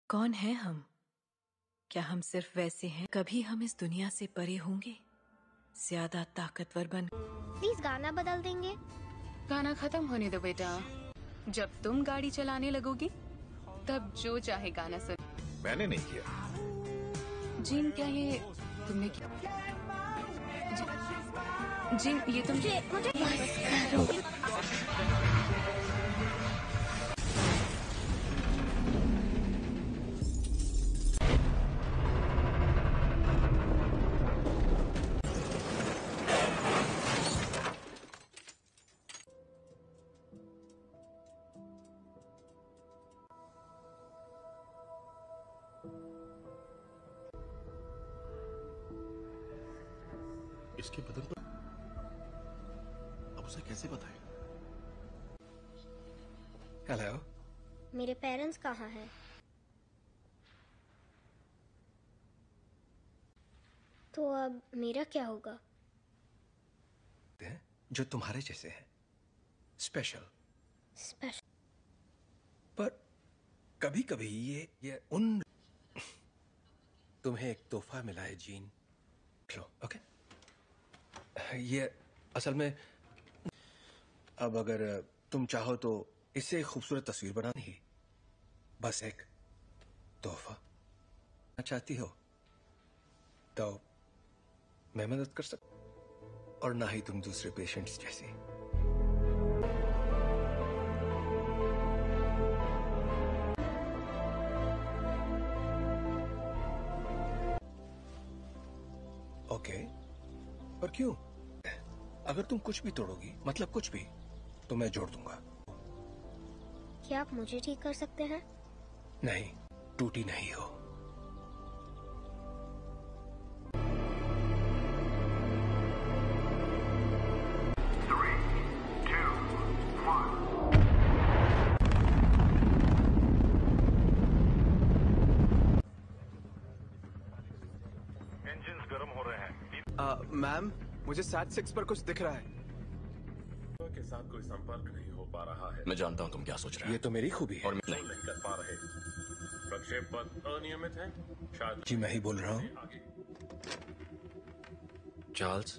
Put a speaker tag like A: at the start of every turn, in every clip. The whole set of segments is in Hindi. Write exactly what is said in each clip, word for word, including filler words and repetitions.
A: कौन है हम? क्या हम सिर्फ वैसे हैं? कभी हम इस दुनिया से परे होंगे, ज्यादा ताकतवर बन।
B: प्लीज गाना बदल देंगे।
C: गाना खत्म होने दो बेटा। जब तुम गाड़ी चलाने लगोगी तब जो चाहे गाना सुन।
D: मैंने नहीं किया।
C: जिन क्या ये तुमने किया? जिन ये तुम
B: मुझे मुझे
D: इसके बदन पर अब उसे कैसे बताएं?
E: हेलो,
B: मेरे पेरेंट्स कहाँ हैं? तो अब मेरा क्या होगा?
E: जो तुम्हारे जैसे हैं, स्पेशल।
B: स्पेशल।
E: पर कभी कभी ये ये उन तुम्हें एक तोहफा मिला है जीन, लो। ओके, ये असल में अब अगर तुम चाहो तो इससे एक खूबसूरत तस्वीर बनानी ही, बस एक तोहफा चाहती हो तो मैं मदद कर सकता, और ना ही तुम दूसरे पेशेंट्स जैसी। ओके, पर क्यों? अगर तुम कुछ भी तोड़ोगी, मतलब कुछ भी, तो मैं जोड़ दूंगा।
B: क्या आप मुझे ठीक कर सकते हैं?
E: नहीं, टूटी नहीं हो।
D: इंजन्स गर्म हो रहे हैं।
F: मैम, मुझे सैट सिक्स पर कुछ दिख रहा है।
D: के साथ कोई संपर्क नहीं हो पा रहा है।
G: मैं जानता हूं तुम क्या सोच रहे हो।
E: ये तो मेरी खूबी है।
G: और मैं
D: नहीं, नहीं कर पा रहे। प्रक्षेप पथ अनियमित है। शायद
E: जी मैं ही बोल रहा हूँ।
D: आगे
G: चार्ल्स,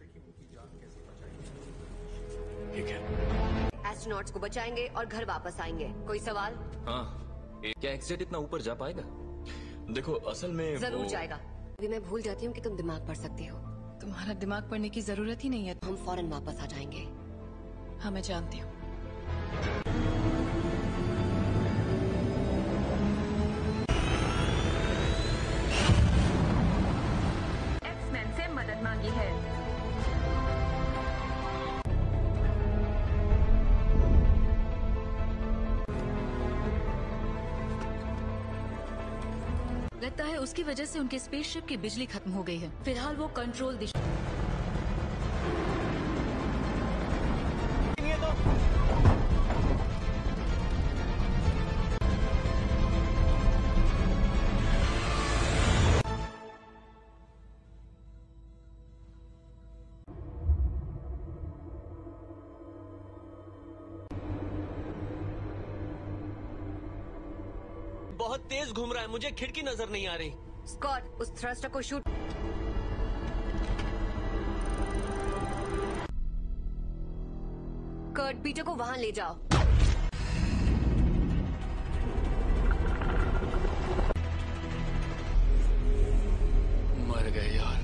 G: ठीक है।
H: एस्ट्रोनॉट्स को बचाएंगे और घर वापस आएंगे। कोई सवाल?
G: हाँ, क्या एक्सजेट इतना ऊपर जा पाएगा? देखो असल में
H: जरूर
G: वो...
H: जाएगा। अभी मैं भूल जाती हूँ कि तुम दिमाग पढ़ सकती हो।
C: तुम्हारा दिमाग पढ़ने की जरूरत ही नहीं है।
H: हम फौरन वापस आ जाएंगे।
C: हाँ, मैं जानती हूँ। एक्समैन से मदद मांगी है। लगता है उसकी वजह से उनके स्पेसशिप की बिजली खत्म हो गई है। फिलहाल वो कंट्रोल दिशा
I: बहुत तेज घूम रहा है, मुझे खिड़की नजर नहीं आ रही।
H: स्कॉट, उस थ्रस्टर को शूट। कर्ट, पीटर को वहां ले जाओ।
G: मर गए यार।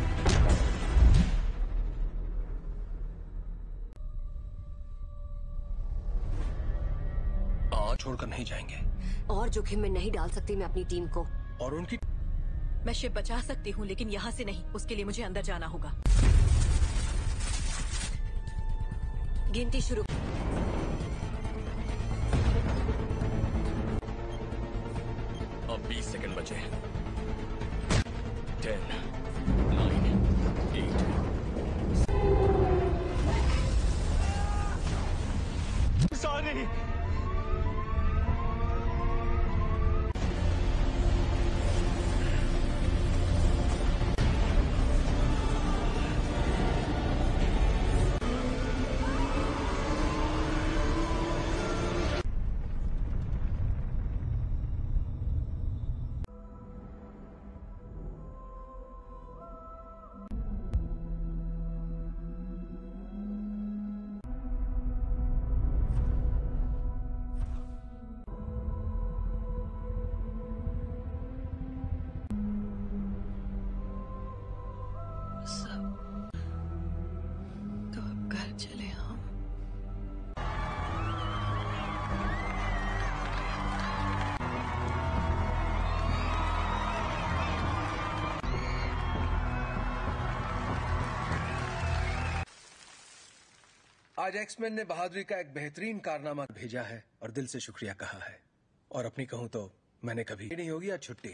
E: और छोड़कर नहीं जाएंगे।
H: और जोखिम में नहीं डाल सकती मैं अपनी टीम को।
E: और उनकी
A: मैं शिप बचा सकती हूँ, लेकिन यहाँ से नहीं। उसके लिए मुझे अंदर जाना होगा।
H: गिनती शुरू।
G: अब बीस सेकंड बचे। Ten, nine, eight.
I: सॉरी।
E: आज एक्समैन ने बहादुरी का एक बेहतरीन कारनामा भेजा है और दिल से शुक्रिया कहा है। और अपनी कहूं तो मैंने कभी नहीं होगी आज छुट्टी।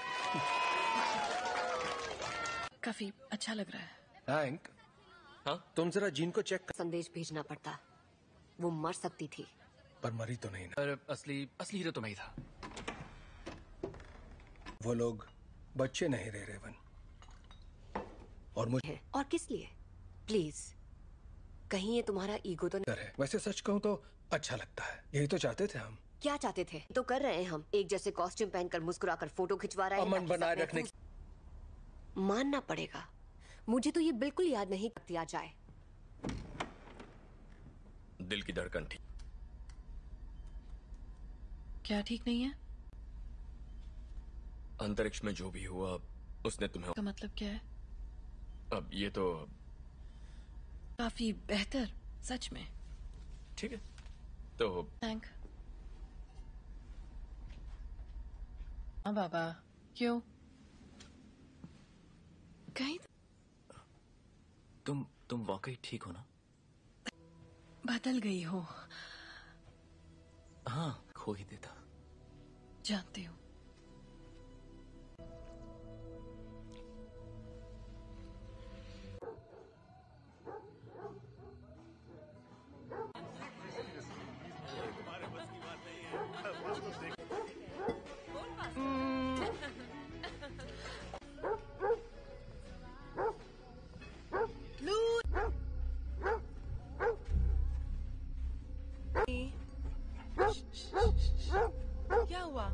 A: काफी अच्छा लग रहा है।
E: हैंक, हाँ तुम जरा जीन को चेक कर।
H: संदेश भेजना पड़ता, वो मर सकती थी।
E: पर मरी तो नहीं ना।
J: पर असली असली हीरो तो मैं ही था।
E: वो लोग बच्चे नहीं रहे रेवन। और मुझे
H: और किस लिए? प्लीज, कहीं ये तुम्हारा ईगो तो नहीं
E: है। वैसे सच कहूं तो अच्छा लगता है। यही तो चाहते थे हम।
H: क्या चाहते थे तो कर रहे हैं हम। एक जैसे कॉस्ट्यूम पहनकर मुस्कुराकर फोटो खिंचवा रहे हैं।
E: अमन बनाए रखने की
H: मानना पड़ेगा, मुझे तो ये बिल्कुल याद नहीं दिया जाए।
G: दिल की धड़कन ठीक।
A: क्या ठीक नहीं है?
G: अंतरिक्ष में जो भी हुआ उसने तुम्हें।
A: का मतलब क्या है?
G: अब ये तो
A: काफी बेहतर, सच में।
G: ठीक है तो
A: थैंक। हाँ बाबा, क्यों? कहीं
G: तुम तुम वाकई ठीक हो ना?
A: बदल गई हो।
G: हाँ, खो ही देता।
A: जानती हूँ। क्या हुआ?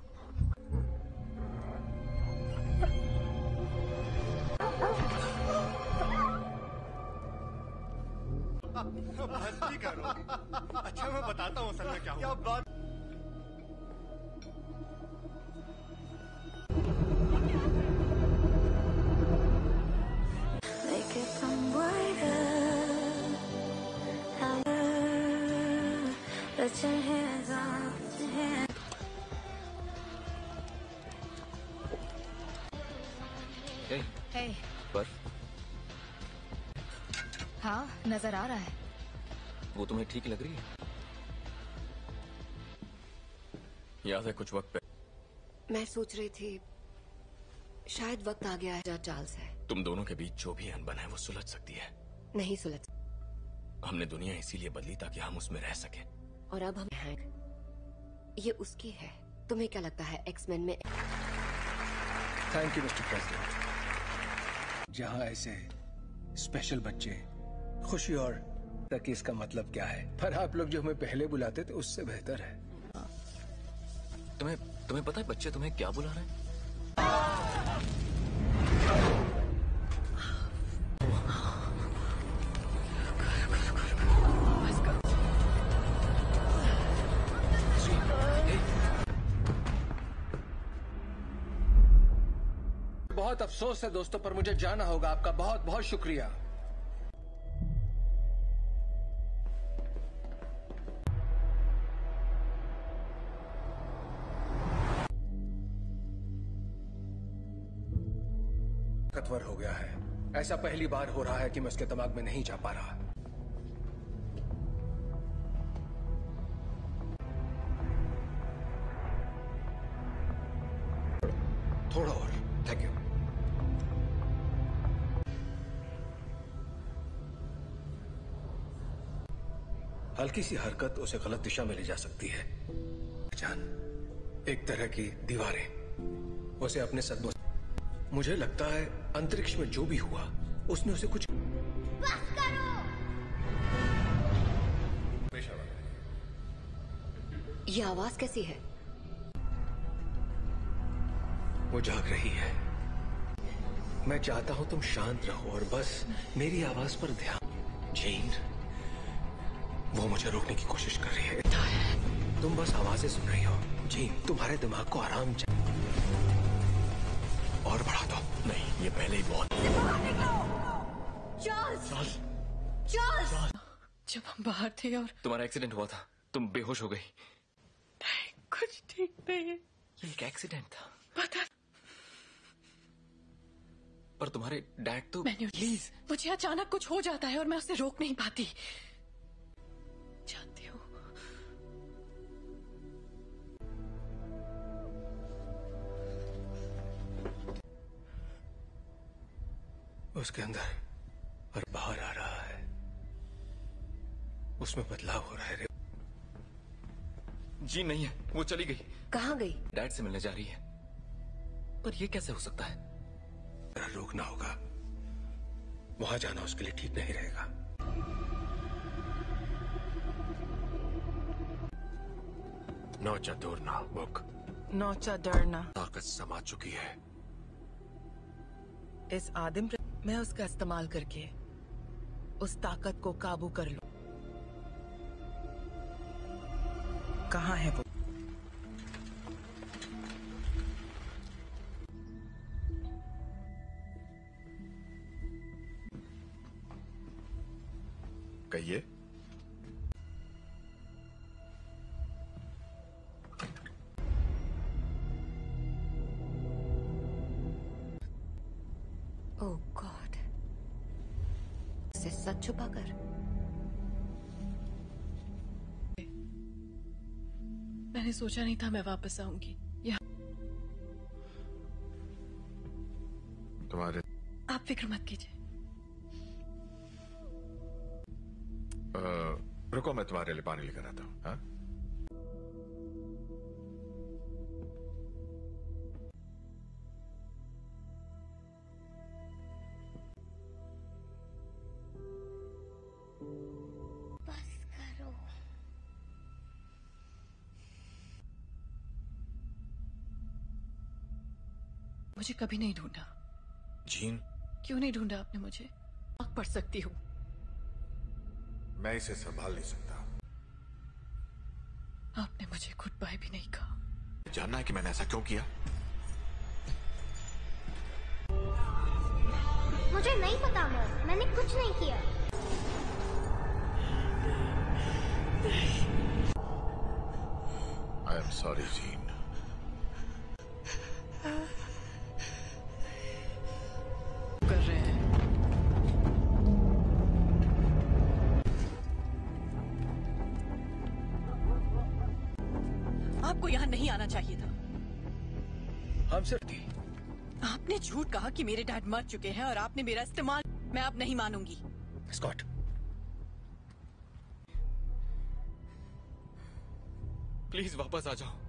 I: मस्ती करो। अच्छा मैं बताता हूँ असल में क्या हुआ। क्या बात।
C: हे,
G: पर
C: हाँ नजर आ रहा है।
G: वो तुम्हें ठीक लग रही है? याद है कुछ वक्त पे
H: मैं सोच रही थी शायद वक्त आ गया है। चार्ल्स है।
G: तुम दोनों के बीच जो भी अनबन है वो सुलझ सकती है।
H: नहीं सुलझ।
G: हमने दुनिया इसीलिए बदली ताकि हम उसमें रह सके।
H: और अब हम हैं। ये उसकी है। तुम्हें क्या लगता है एक्समैन में?
E: Thank you mister president. जहां ऐसे स्पेशल बच्चे खुशी और तक इसका मतलब क्या है। पर आप लोग जो हमें पहले बुलाते थे उससे बेहतर है।
G: तुम्हें तुम्हें पता है बच्चे तुम्हें क्या बुला रहे हैं?
E: बहुत अफसोस है दोस्तों, पर मुझे जाना होगा। आपका बहुत बहुत शुक्रिया। ताकतवर हो गया है। ऐसा पहली बार हो रहा है कि मैं उसके दिमाग में नहीं जा पा रहा। थोड़ा और। Thank you. हल्की सी हरकत उसे गलत दिशा में ले जा सकती है। जान, एक तरह की दीवारें उसे अपने सदमों। मुझे लगता है अंतरिक्ष में जो भी हुआ उसने उसे कुछ।
B: बस करो।
H: ये आवाज कैसी है?
E: वो जाग रही है। मैं चाहता हूं तुम शांत रहो और बस मेरी आवाज पर ध्यान। जीन, वो मुझे रोकने की कोशिश कर रही है। तुम बस आवाजें सुन रही हो। जीन, तुम्हारे दिमाग को आराम चाहिए। और बढ़ा दो।
G: नहीं, ये पहले ही बहुत।
H: चार्ल्स!
G: चार्ल्स!
H: चार्ल्स!
A: जब हम बाहर थे और
G: तुम्हारा एक्सीडेंट हुआ था, तुम बेहोश हो गई।
A: नहीं, कुछ ठीक नहीं है।
G: ये एक एक्सीडेंट था।
A: पता।
G: पर तुम्हारे डैड तो।
A: प्लीज, मुझे अचानक कुछ हो जाता है और मैं उसे रोक नहीं पाती।
E: उसके अंदर और बाहर आ रहा है, उसमें बदलाव हो रहा है।
G: जी नहीं है, वो चली गई।
H: कहाँ गई?
G: डैड से मिलने जा रही है। पर ये कैसे हो सकता है?
E: रोकना होगा, वहां जाना उसके लिए ठीक नहीं रहेगा।
K: नौचा दूरना बुक
L: नौचा डरना
K: ताकत समा चुकी है।
L: इस आदिम मैं उसका इस्तेमाल करके उस ताकत को काबू कर लूं। कहाँ है वो?
K: कहिए।
H: ओह गॉड, से सच छुपाकर।
A: मैंने सोचा नहीं था मैं वापस आऊंगी यहाँ।
K: तुम्हारे
A: आप फिक्र मत कीजिए।
K: रुको, मैं तुम्हारे लिए पानी लेकर आता हूँ। हाँ?
B: बस करो।
A: मुझे कभी नहीं ढूंढा।
K: जीन,
A: क्यों नहीं ढूंढा आपने मुझे? आग पढ़ सकती हूँ।
K: मैं इसे संभाल नहीं सकता।
A: आपने मुझे गुड बाय भी नहीं कहा।
K: जानना है कि मैंने ऐसा क्यों किया?
B: मुझे नहीं पता मॉम, मैंने कुछ नहीं किया।
K: I am sorry Jean.
A: कर रहे हैं। आपको यहाँ नहीं आना चाहिए था।
E: हम सिर्फ थी।
A: आपने झूठ कहा कि मेरे डैड मर चुके हैं और आपने मेरा इस्तेमाल। मैं अब नहीं मानूंगी।
E: स्कॉट,
G: प्लीज वापस आ जाओ।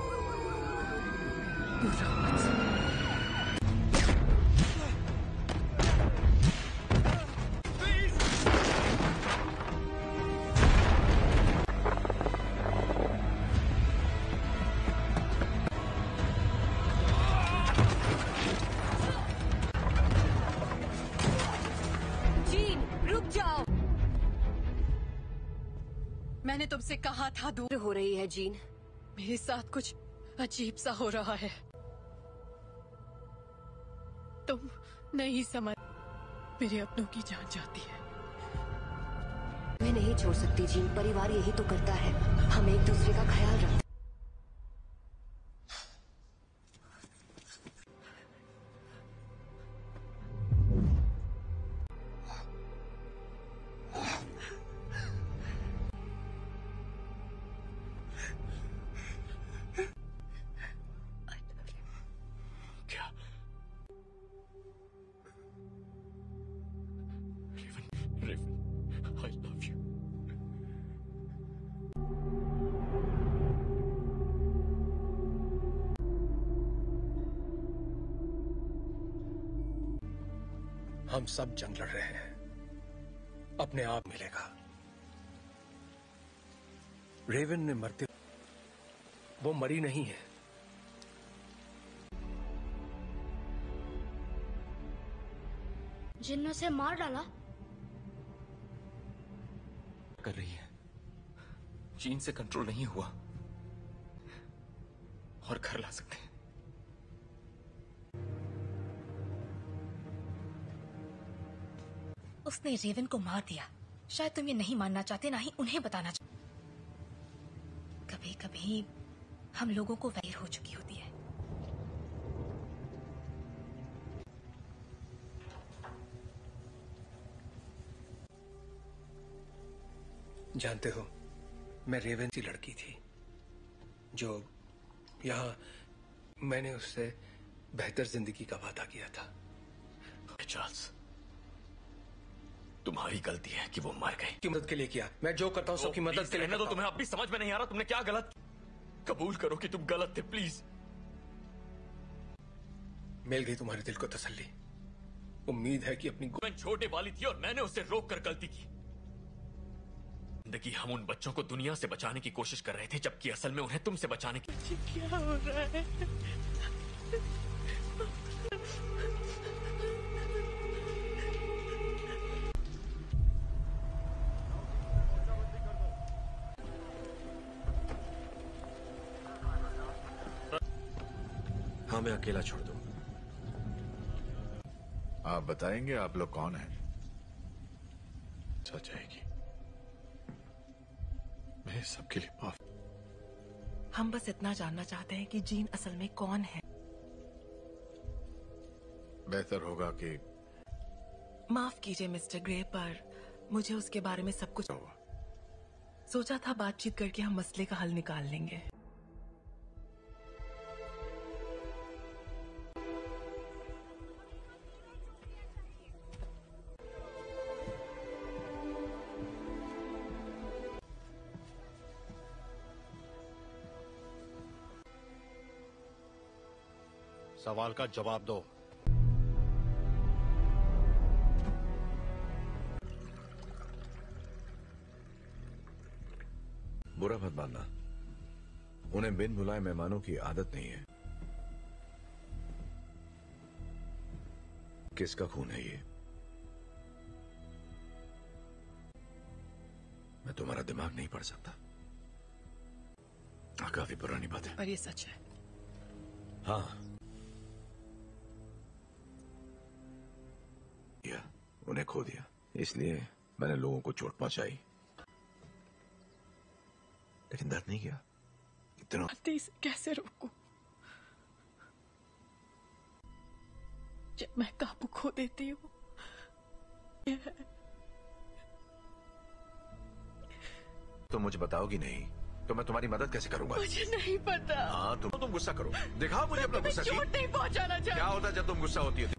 A: जीन, रुक जाओ। मैंने तुमसे कहा था दूर
H: हो रही है जीन।
A: मेरे साथ कुछ अजीब सा हो रहा है। तुम नहीं समझ। मेरे अपनों की जान जाती है।
H: मैं नहीं छोड़ सकती जीन, परिवार यही तो करता है। हम एक दूसरे का ख्याल रखते।
G: I love you.
E: हम सब जंग लड़ रहे हैं, अपने आप मिलेगा। रेवन ने मरते, वो मरी नहीं है।
B: जिन ने उसे मार डाला।
G: कर रही है। जीन से कंट्रोल नहीं हुआ और घर ला सकते हैं।
M: उसने रेवन को मार दिया। शायद तुम ये नहीं मानना चाहते, ना ही उन्हें बताना चाहते। कभी कभी हम लोगों को वैर हो चुकी होती है।
E: जानते हो, मैं रेवन सी लड़की थी जो यहाँ मैंने उससे बेहतर जिंदगी का वादा किया था।
K: चार्ल्स,
G: तुम्हारी गलती है कि वो मर गई।
E: की मदद के लिए किया, मैं जो करता हूँ सबकी मदद के लिए।
G: तो तुम्हें अब भी समझ में नहीं आ रहा तुमने क्या गलत। कबूल करो कि तुम गलत थे प्लीज।
E: मिल गई तुम्हारे दिल को तसल्ली। उम्मीद है कि अपनी
G: मैं छोटे वाली थी और मैंने उसे रोक कर गलती की। जिंदगी हम उन बच्चों को दुनिया से बचाने की कोशिश कर रहे थे, जबकि असल में उन्हें तुमसे बचाने की।
L: क्या हो रहा है?
E: हाँ, मैं अकेला छोड़ दूं।
K: आप बताएंगे आप लोग कौन हैं? सच जाएगी। मैं सबके लिए माफ।
L: हम बस इतना जानना चाहते हैं कि जीन असल में कौन है।
K: बेहतर होगा कि
L: माफ कीजिए मिस्टर ग्रे, पर मुझे उसके बारे में सब कुछ
K: हुआ।
L: सोचा था बातचीत करके हम मसले का हल निकाल लेंगे।
I: सवाल का जवाब दो।
K: बुरा मत मानना, उन्हें बिन बुलाए मेहमानों की आदत नहीं है। किसका खून है ये? मैं तुम्हारा दिमाग नहीं पढ़ सकता। काफी पुरानी बात है,
L: पर ये सच है।
K: हाँ, उन्हें खो दिया, इसलिए मैंने लोगों को चोट पहुंचाई, लेकिन दर्द नहीं किया। इतना
L: इसे कैसे रोकूं? जब मैं काबू खो देती हूँ।
K: तो मुझे बताओगी नहीं तो मैं तुम्हारी मदद कैसे करूंगा?
L: मुझे नहीं पता।
K: हाँ, तुम तुम गुस्सा करो, दिखाओ मुझे अपना गुस्सा।
L: चोट नहीं पहुंचाना चाहती।
K: क्या होता है जब तुम गुस्सा होती है?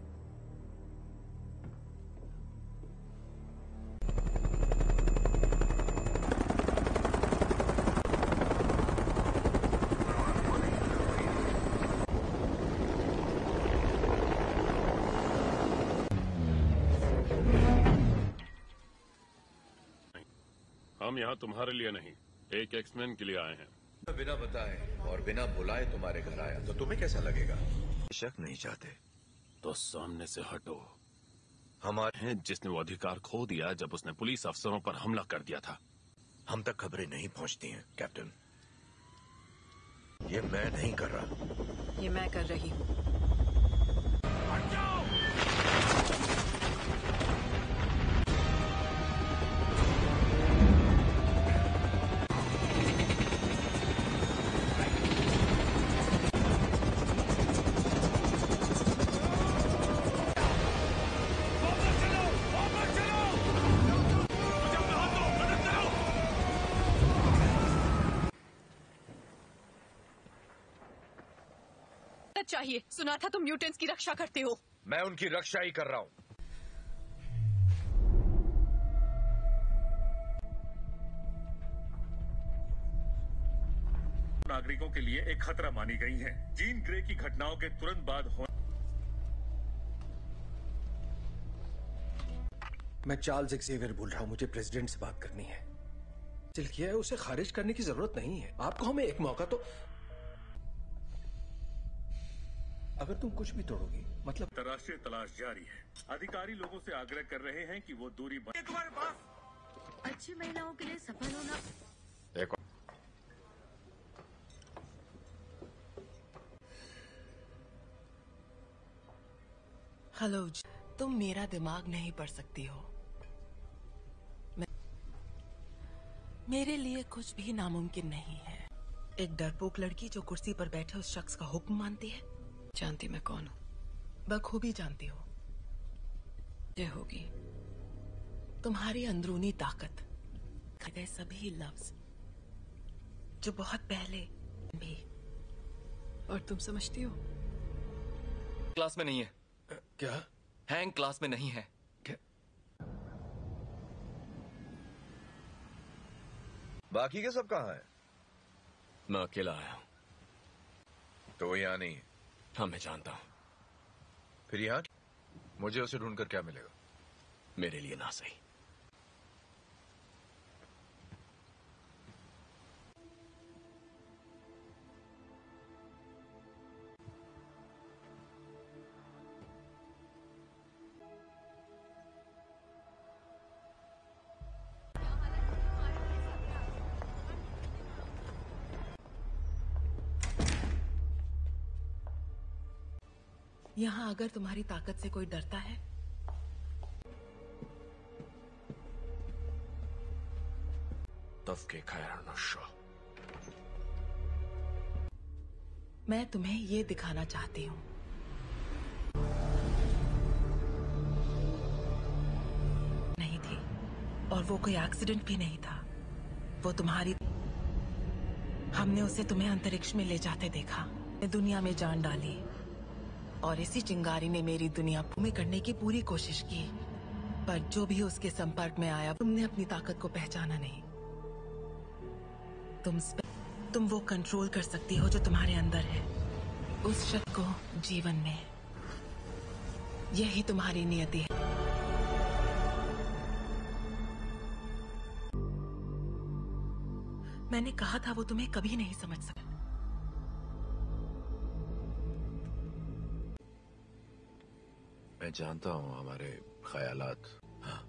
D: हम यहाँ तुम्हारे लिए नहीं, एक एक्समैन के लिए आए हैं।
K: बिना बताए और बिना बुलाए तुम्हारे घर आया तो तुम्हें कैसा लगेगा? शक नहीं चाहते
D: तो सामने से हटो।
K: हमारे
D: हैं जिसने वो अधिकार खो दिया जब उसने पुलिस अफसरों पर हमला कर दिया था।
K: हम तक खबरें नहीं पहुंचती हैं कैप्टन। ये मैं नहीं कर रहा,
A: ये मैं कर रही हूँ। चाहिए। सुना था तुम म्यूटेंट्स की रक्षा करते हो।
K: मैं उनकी रक्षा ही कर रहा हूं।
N: नागरिकों के लिए एक खतरा मानी गई हैं। जीन ग्रे की घटनाओं के तुरंत बाद हो
E: मैं चार्ल्स एक्सेवियर बोल रहा हूं। मुझे प्रेसिडेंट से बात करनी है। दिल किया है, उसे खारिज करने की जरूरत नहीं है। आपको हमें एक मौका तो। अगर तुम कुछ भी तोड़ोगी मतलब।
N: अंतर्राष्ट्रीय तलाश जारी है। अधिकारी लोगों से आग्रह कर रहे हैं कि वो दूरी बना। तुम्हारे पास
B: अच्छी महिलाओं के लिए सफल होना।
K: देखो
L: हेलो, तुम मेरा दिमाग नहीं पढ़ सकती हो। मैं... मेरे लिए कुछ भी नामुमकिन नहीं है। एक डरपोक लड़की जो कुर्सी पर बैठे उस शख्स का हुक्म मानती है।
A: जानती मैं कौन हूँ।
L: बखूबी जानती हो।
A: ये होगी
L: तुम्हारी अंदरूनी ताकत, गए सभी लफ्ज जो बहुत पहले भी।
A: और तुम समझती हो
G: क्लास में नहीं है।
E: क्या?
G: हैंग क्लास में नहीं है।
E: क्या?
K: बाकी के सब कहाँ हैं?
G: मैं अकेला आया हूं।
K: तो वो यहाँ नहीं है?
G: हाँ, मैं जानता हूं।
K: फिर यहाँ मुझे उसे ढूंढकर क्या मिलेगा?
G: मेरे लिए ना सही।
L: यहाँ अगर तुम्हारी ताकत से कोई डरता है
G: तब के खैर नशा।
L: मैं तुम्हें ये दिखाना चाहती हूँ। नहीं थी, और वो कोई एक्सीडेंट भी नहीं था। वो तुम्हारी, हमने उसे तुम्हें अंतरिक्ष में ले जाते देखा, दुनिया में जान डाली, और इसी चिंगारी ने मेरी दुनिया भूमि करने की पूरी कोशिश की। पर जो भी उसके संपर्क में आया, तुमने अपनी ताकत को पहचाना नहीं। तुम तुम वो कंट्रोल कर सकती हो जो तुम्हारे अंदर है, उस शक्ति को जीवन में। यही तुम्हारी नियति है। मैंने कहा था वो तुम्हें कभी नहीं समझ सका।
K: मैं जानता हूँ हमारे ख्यालात। हाँ।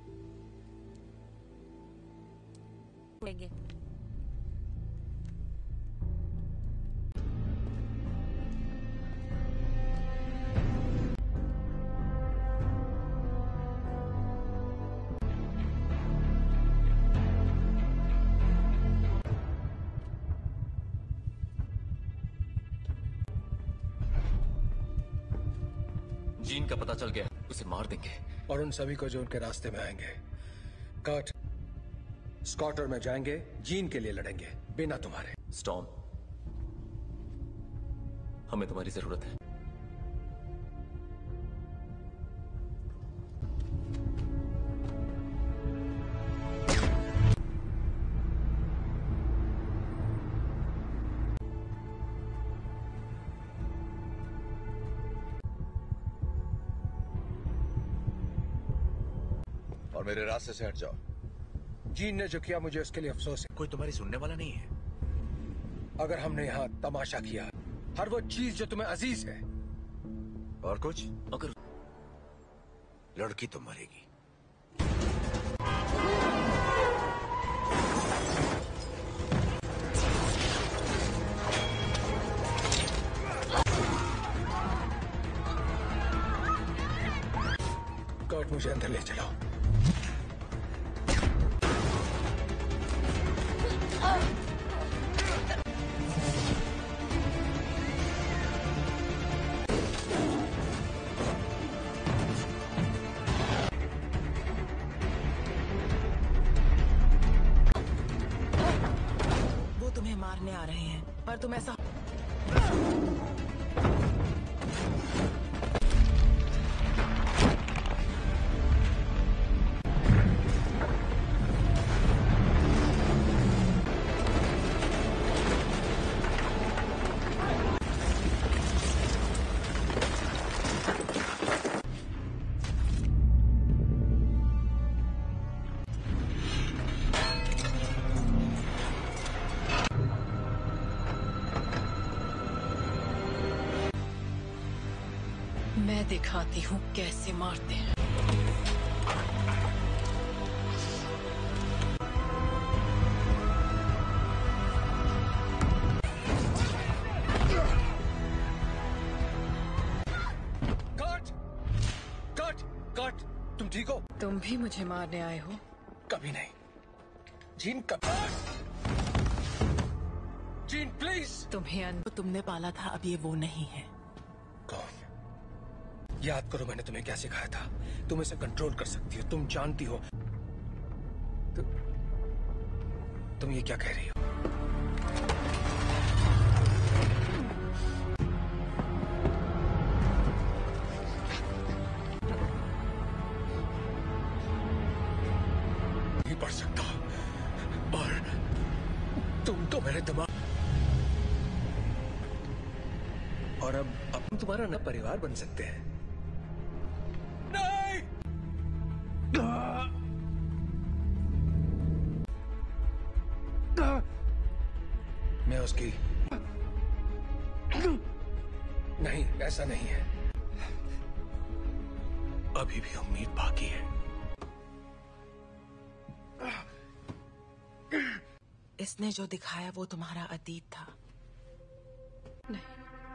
O: लेंगे।
J: जीन का पता चल गया, उसे मार देंगे।
E: और उन सभी को जो उनके रास्ते में आएंगे। कर्ट, स्कॉट और मैं जाएंगे, जीन के लिए लड़ेंगे, बिना तुम्हारे।
J: स्टॉर्म, हमें तुम्हारी जरूरत है।
K: मेरे रास्ते से हट जाओ।
E: जीन ने जो किया मुझे उसके लिए अफसोस है।
K: कोई तुम्हारी सुनने वाला नहीं है।
E: अगर हमने यहाँ तमाशा किया, हर वो चीज जो तुम्हें अजीज है,
K: और कुछ,
J: अगर
K: लड़की तो मरेगी।
E: कर्ट, मुझे अंदर ले चलाओ।
L: वो तुम्हें मारने आ रहे हैं, पर तुम ऐसा
A: मैं दिखाती हूँ कैसे मारते हैं।
E: कट! कट! कट! तुम ठीक हो?
A: तुम भी मुझे मारने आए हो?
E: कभी नहीं। जीन, कभी। Jean, please.
A: तुम्हें अन...
L: तुमने पाला था, अब ये वो नहीं है।
E: कौन? याद करो मैंने तुम्हें क्या सिखाया था। तुम इसे कंट्रोल कर सकती हो, तुम जानती हो। तु, तुम ये क्या कह रही हो? नहीं पढ़ सकता, और तुम्हारे दिमाग और अब अब तुम्हारा ना परिवार बन सकते हैं। नहीं! मैं उसकी नहीं, ऐसा नहीं है। अभी भी उम्मीद बाकी है।
L: इसने जो दिखाया वो तुम्हारा अतीत था।
A: नहीं,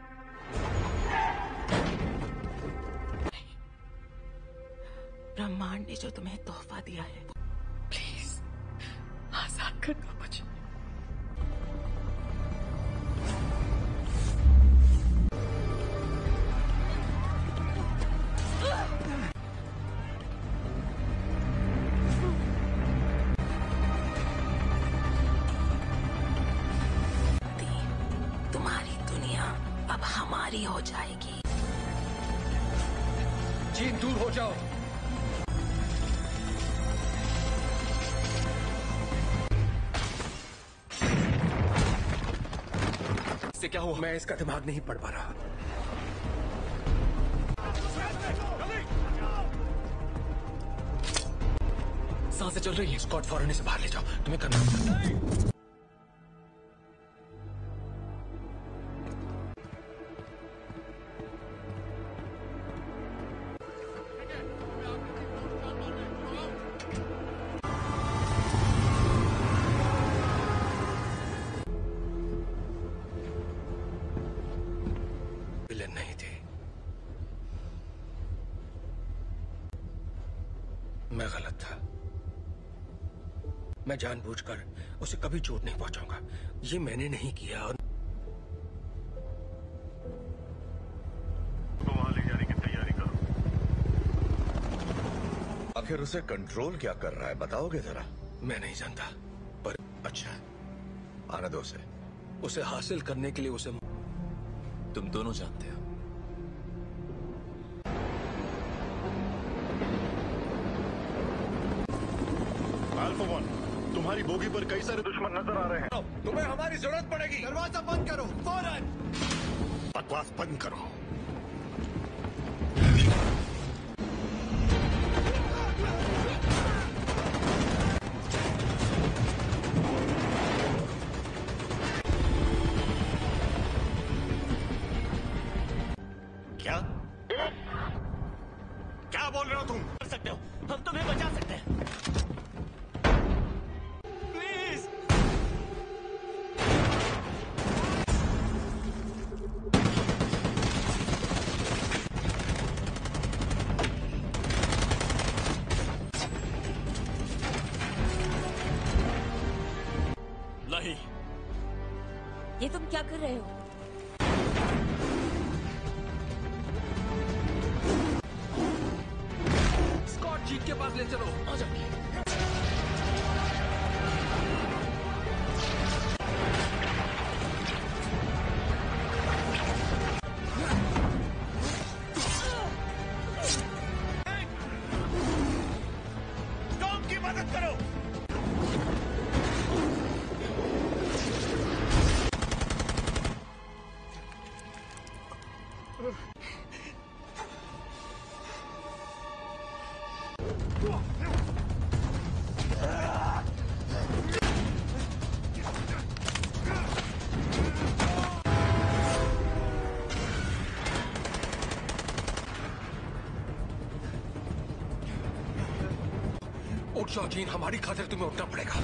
L: ब्रह्मांड ने जो तुम्हें तोहफा दिया है,
A: प्लीज आजाद कर दो मुझे।
L: तुम्हारी दुनिया अब हमारी हो जाएगी।
E: जीन, दूर हो जाओ।
J: इससे क्या हुआ?
E: मैं इसका दिमाग नहीं पढ़ पा रहा।
J: सांसें चल रही है।
E: स्कॉट, फौरन इसे बाहर ले जाओ। तुम्हें करना होगा। विलेन नहीं थी, मैं गलत था। मैं जानबूझकर उसे कभी चोट नहीं पहुंचाऊंगा। ये मैंने नहीं किया। और
N: तो वहां ले जाने की तैयारी करो।
K: आखिर उसे कंट्रोल क्या कर रहा है, बताओगे जरा?
E: मैं नहीं जानता, पर
K: अच्छा, आने दो उसे।
E: उसे हासिल करने के लिए उसे
J: तुम दोनों जानते हो।
N: अल्फा वन, तुम्हारी बोगी पर कई सारे दुश्मन नजर आ रहे हैं।
E: तुम्हें हमारी जरूरत पड़ेगी।
I: दरवाजा बंद करो फौरन।
N: बकवास बंद करो। क्या क्या बोल रहे हो तुम?
G: कर सकते हो, हम तुम्हें बचा सकते हैं। प्लीज। नहीं,
O: ये तुम क्या कर रहे हो?
E: स्कॉट, जीत के पास ले चलो।
G: आ जाओ।
N: टॉम की मदद करो।
E: उठ जाओ जीन, हमारी खातिर तुम्हें उठना पड़ेगा।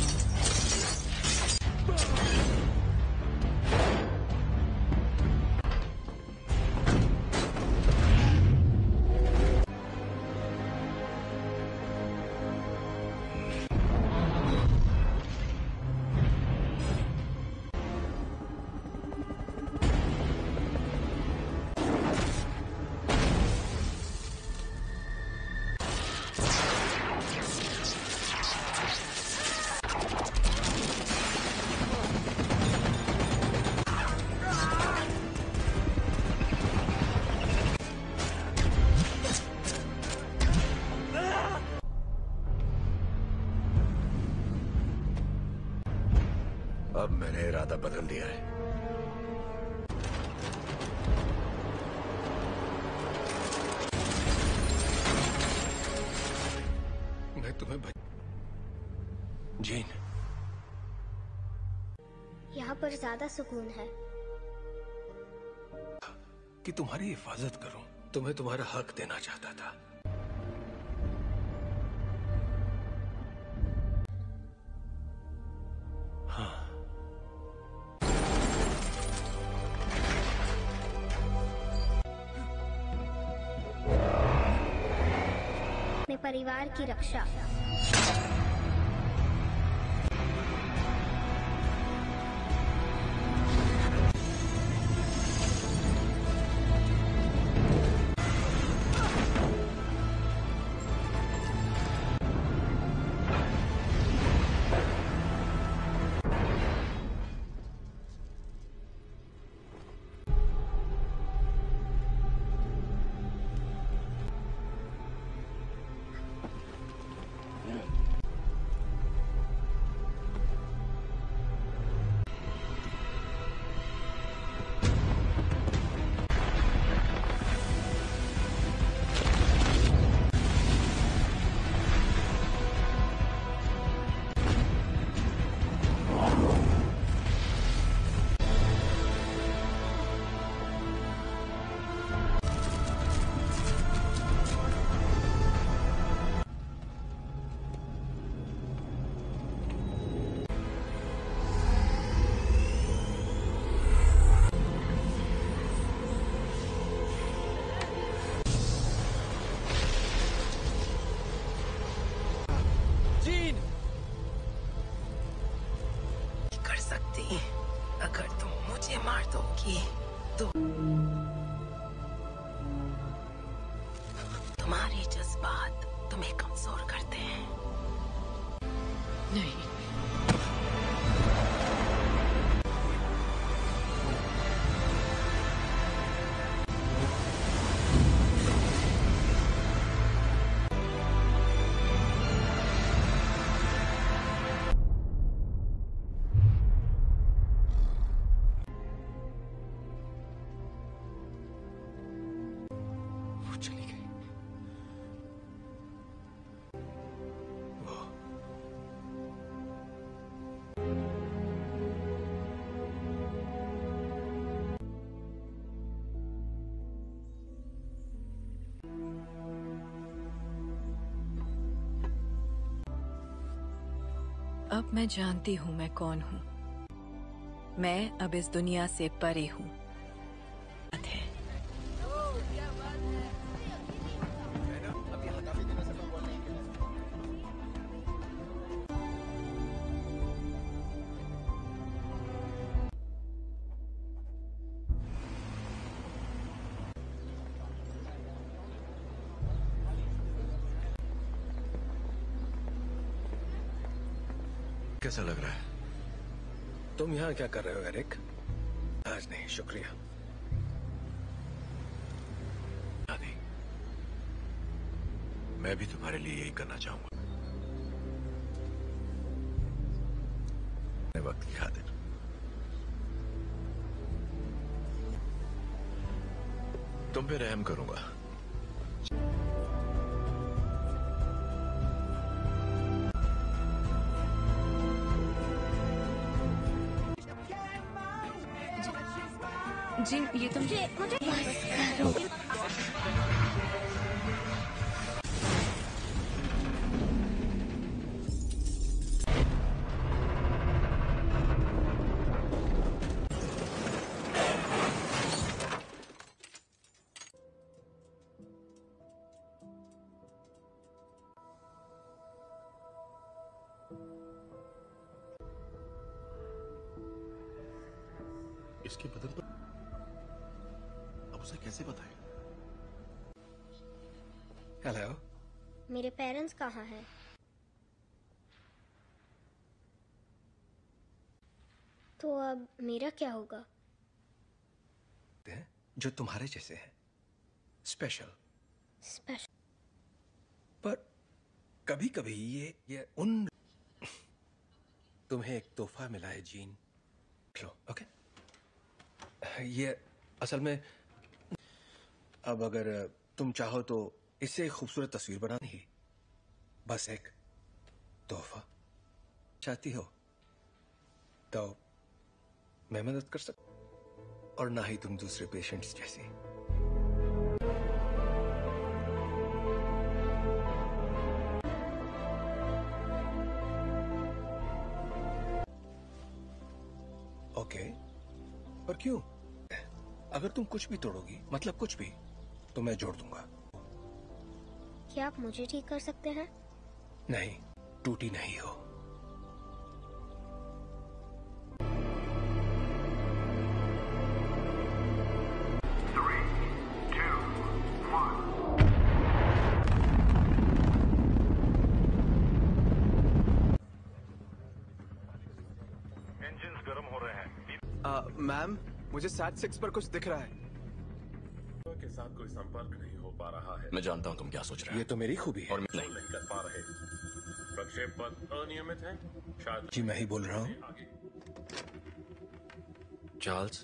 K: बयान दिया है।
E: मैं तुम्हें ब... जीन,
B: यहाँ पर ज्यादा सुकून है।
E: कि तुम्हारी हिफाजत करूं, तुम्हें तुम्हारा हक देना चाहता था। हाँ,
B: अपने परिवार की रक्षा।
L: कर सकती, अगर तुम मुझे मार दोगी तो तुम्हारे जज्बात तुम्हें कमजोर करते हैं।
A: नहीं,
E: चली गई। वो
A: अब मैं जानती हूँ मैं कौन हूँ। मैं अब इस दुनिया से परे हूँ।
K: कैसा लग रहा है?
E: तुम यहाँ क्या कर रहे हो एरिक? आज नहीं, शुक्रिया।
K: आदि, मैं भी तुम्हारे लिए यही करना चाहूंगा। वक्त की खातिर तुम पे रहम करूंगा।
C: जी, ये तुम
B: मुझे मुझे
I: इसके बदन पर अब उसे कैसे बताएं?
E: हेलो,
B: मेरे पेरेंट्स कहाँ हैं? तो अब मेरा क्या होगा?
E: जो तुम्हारे जैसे हैं, स्पेशल।
B: स्पेशल।
E: पर कभी कभी ये ये उन तुम्हें एक तोहफा मिला है जीन, लो, ओके? ये असल में अब अगर तुम चाहो तो इससे एक खूबसूरत तस्वीर बनानी ही, बस एक तोहफा चाहती हो तो मैं मदद कर सकता, और ना ही तुम दूसरे पेशेंट्स जैसी। ओके, पर क्यों? अगर तुम कुछ भी तोड़ोगी, मतलब कुछ भी, तो मैं जोड़ दूंगा।
B: क्या आप मुझे ठीक कर सकते हैं?
E: नहीं, टूटी नहीं हो।
F: मैम, मुझे सैट सिक्स पर कुछ दिख रहा है।
N: के साथ कोई संपर्क नहीं हो पा रहा है।
J: मैं जानता हूँ तुम क्या सोच रहे हो।
E: ये तो मेरी खूबी है।
J: और मैं
N: नहीं, नहीं कर पा रहे। प्रक्षेप पथ अनियमित है शायद।
E: जी मैं ही बोल रहा हूँ।
J: चार्ल्स,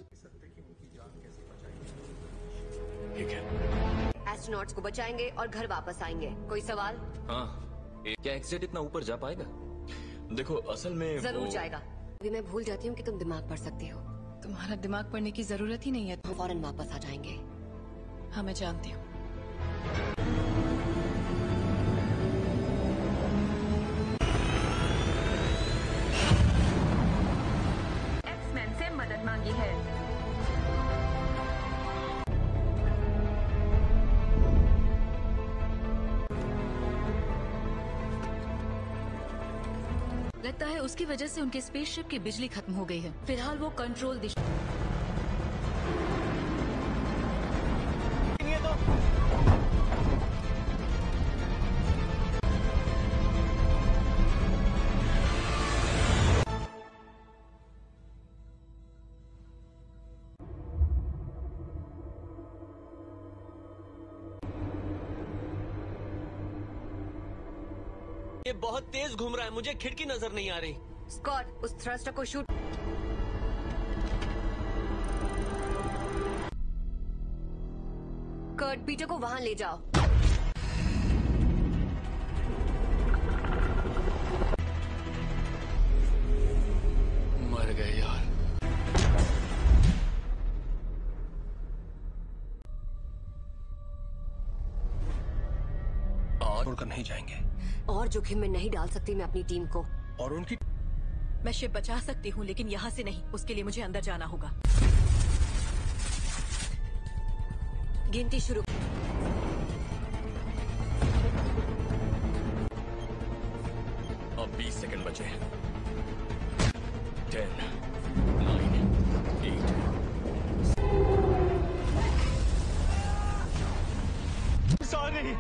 H: ठीक है। एस्ट्रोनॉट्स को बचाएंगे और घर वापस आएंगे। कोई सवाल?
J: हाँ, क्या एक्सेट इतना ऊपर जा पाएगा? देखो असल में
H: जरूर
J: वो...
H: जाएगा। अभी मैं भूल जाती हूँ कि तुम दिमाग पढ़ सकती हो।
C: तुम्हारा दिमाग पढ़ने की जरूरत ही नहीं है।
H: हम फौरन वापस आ जाएंगे।
C: हाँ मैं जानती हूँ।
P: एक्समैन से मदद मांगी है।
M: लगता है उसकी वजह से उनके स्पेसशिप की बिजली खत्म हो गई है। फिलहाल वो कंट्रोल दिशा
Q: ये बहुत तेज घूम रहा है, मुझे खिड़की नजर नहीं आ रही।
H: स्कॉट, उस थ्रस्टर को शूट। कर्ट, पीटर को वहां ले जाओ।
J: मर गए यार।
E: और छोड़कर नहीं जाएंगे।
H: और जोखिम में नहीं डाल सकती मैं अपनी टीम को।
E: और उनकी
A: मैं शिप बचा सकती हूँ, लेकिन यहाँ से नहीं। उसके लिए मुझे अंदर जाना होगा।
H: गिनती शुरू।
G: अब बीस सेकंड बचे हैं। Ten, nine, eight.
Q: सॉरी।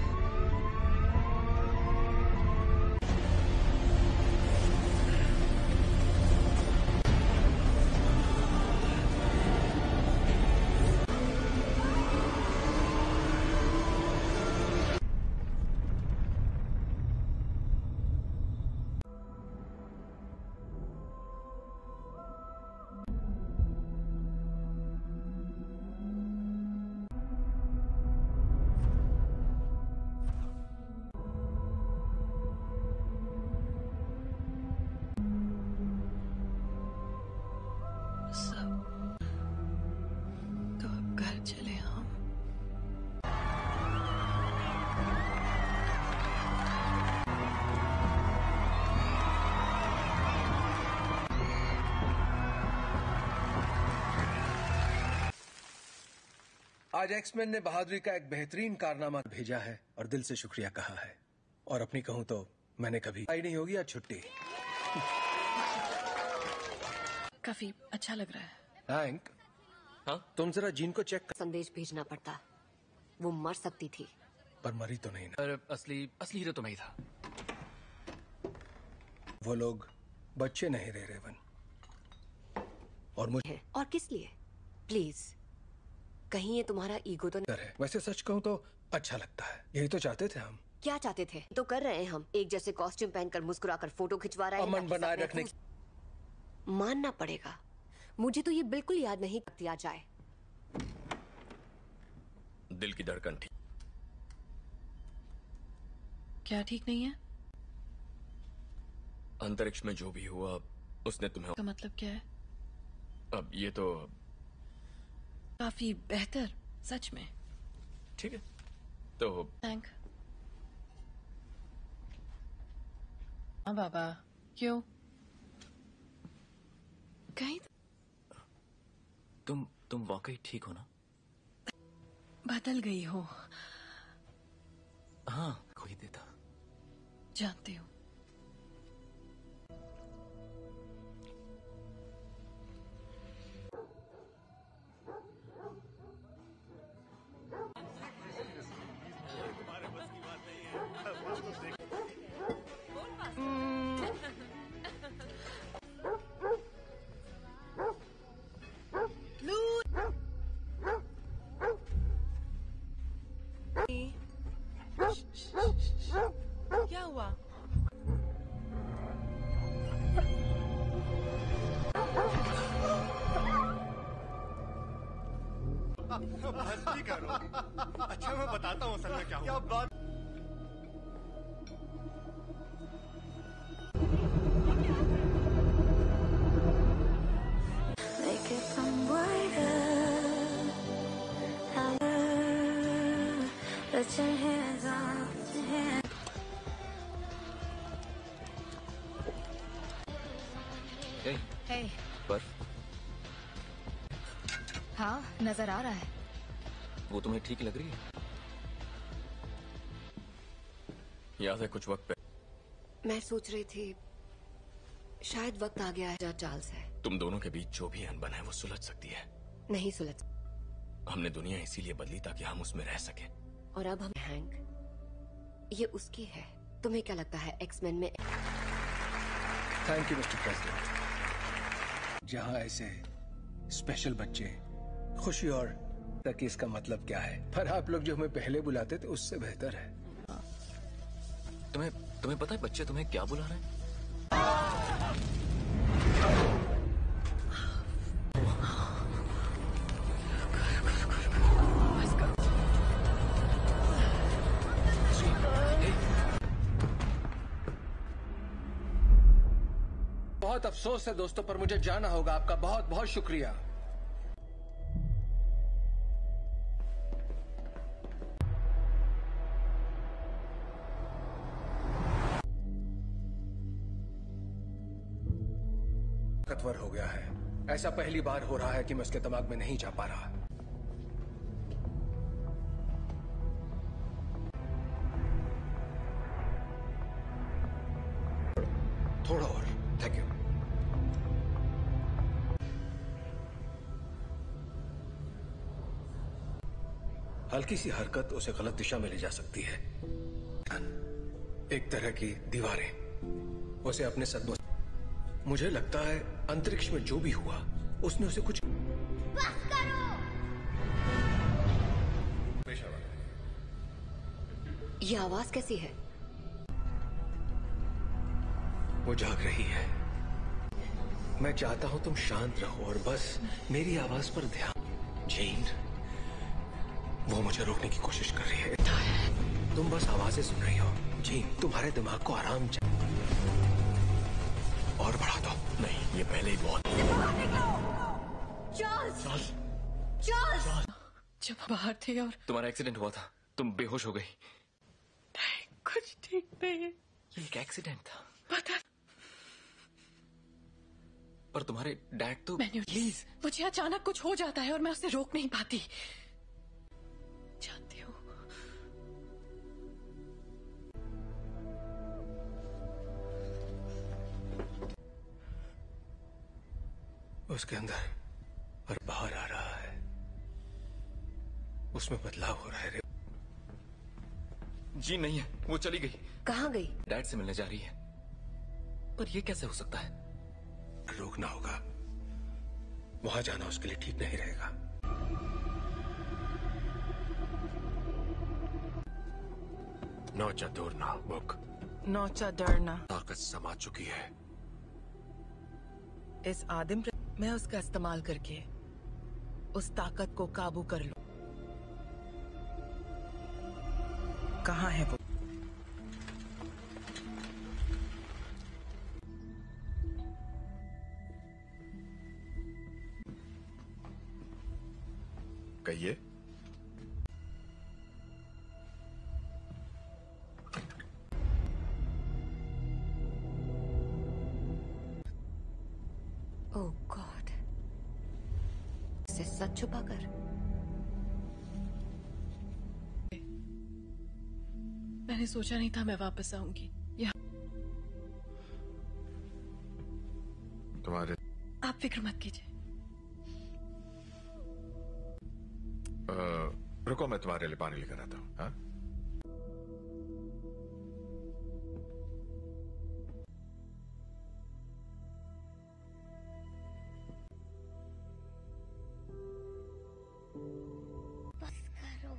E: आज एक्समैन ने बहादुरी का एक बेहतरीन कारनामा भेजा है और दिल से शुक्रिया कहा है। और अपनी कहूं तो मैंने कभी आई नहीं होगी आज छुट्टी।
M: काफी अच्छा लग रहा है।
E: हैंक, हाँ? तुम जरा जीन को चेक कर।
H: संदेश भेजना पड़ता। वो मर सकती थी।
E: पर मरी तो नहीं ना।
J: पर असली असली हीरो तो मैं ही था।
E: वो लोग बच्चे नहीं रहे रेवन। और मुझे
H: और किस लिए? प्लीज, कहीं ये तुम्हारा ईगो तो नहीं
E: है? वैसे सच कहूं तो अच्छा लगता है। यही तो चाहते थे हम।
H: क्या चाहते थे तो कर रहे हैं हम। एक जैसे कॉस्ट्यूम पहनकर मुस्कुराकर फोटो खिंचवा रहे हैं।
E: अमन बनाए रखने।
H: मानना पड़ेगा, मुझे तो ये बिल्कुल याद नहीं दिया जाए।
G: दिल की धड़कन ठीक।
A: क्या ठीक नहीं है?
G: अंतरिक्ष में जो भी हुआ उसने तुम्हें।
A: का मतलब क्या है?
G: अब ये तो
A: काफी बेहतर, सच में।
G: ठीक है तो
A: थैंक। हाँ बाबा, क्यों? कहीं
J: तुम तुम वाकई ठीक हो ना?
A: बदल गई हो।
J: हाँ, कोई देता।
A: जानती हूँ।
L: क्या हुआ?
I: मस्ती करो। अच्छा मैं बताता हूँ असल में क्या हुआ। बात
J: hey,
M: hey.
J: बर्फ
M: हाँ, नजर आ रहा है।
J: वो तुम्हें ठीक लग रही है?
G: याद है कुछ वक्त पे
H: मैं सोच रही थी शायद वक्त आ गया है चार्ल्स है।
G: तुम दोनों के बीच जो भी अनबन है वो सुलझ सकती है।
H: नहीं सुलझ।
G: हमने दुनिया इसीलिए बदली ताकि हम उसमें रह सके।
H: और अब हम हैंक, ये उसकी है। तुम्हें क्या लगता है एक्समैन में?
E: Thank you mister president. जहाँ ऐसे स्पेशल बच्चे खुशी और तक इसका मतलब क्या है, पर आप लोग जो हमें पहले बुलाते थे उससे बेहतर है।
J: तुम्हें तुम्हें पता है बच्चे तुम्हें क्या बुला रहे हैं?
E: बहुत अफसोस है दोस्तों, पर मुझे जाना होगा। आपका बहुत बहुत शुक्रिया। ताकतवर हो गया है। ऐसा पहली बार हो रहा है कि मैं उसके दिमाग में नहीं जा पा रहा। थोड़ा और। Thank you. हल्की सी हरकत उसे गलत दिशा में ले जा सकती है। एक तरह की दीवारें उसे अपने सदमों। मुझे लगता है अंतरिक्ष में जो भी हुआ उसने उसे कुछ।
B: बस करो।
H: ये आवाज कैसी है?
E: वो जाग रही है। मैं चाहता हूं तुम शांत रहो और बस मेरी आवाज पर ध्यान। जीन, वो मुझे रोकने की कोशिश कर रही है। तुम बस आवाजें सुन रही हो। जीन, तुम्हारे दिमाग को आराम चाहिए। और बढ़ा दो।
G: नहीं, ये पहले ही बहुत।
B: चार्ल्स!
G: चार्ल्स!
B: चार्ल्स!
A: जब बाहर थे और
J: तुम्हारा एक्सीडेंट हुआ था, तुम बेहोश हो गई।
A: कुछ ठीक नहीं है।
J: ये एक एक्सीडेंट था।
A: पता।
J: पर तुम्हारे डैड तो।
A: प्लीज, मुझे अचानक कुछ हो जाता है और मैं उसे रोक नहीं पाती। जानती हूँ।
E: उसके अंदर और बाहर आ रहा है। उसमें बदलाव हो रहा है।
J: जी नहीं है, वो चली गई।
H: कहाँ गई?
J: डैड से मिलने जा रही है। पर ये कैसे हो सकता है?
E: रोकना होगा। वहां जाना उसके लिए ठीक नहीं रहेगा।
D: नौचा दूरना बुक।
L: नौचा डरना।
D: ताकत समा चुकी है।
L: इस आदिम मैं उसका इस्तेमाल करके उस ताकत को काबू कर लूं। कहाँ है वो?
K: कहिए।
H: ओह गॉड, इसे सच छुपा कर।
A: मैंने सोचा नहीं था मैं वापस आऊंगी यहाँ।
K: तुम्हारे
A: आप फिक्र मत कीजिए।
K: आ, रुको, मैं तुम्हारे लिए पानी लेकर आता हूँ। हाँ?
B: बस करो।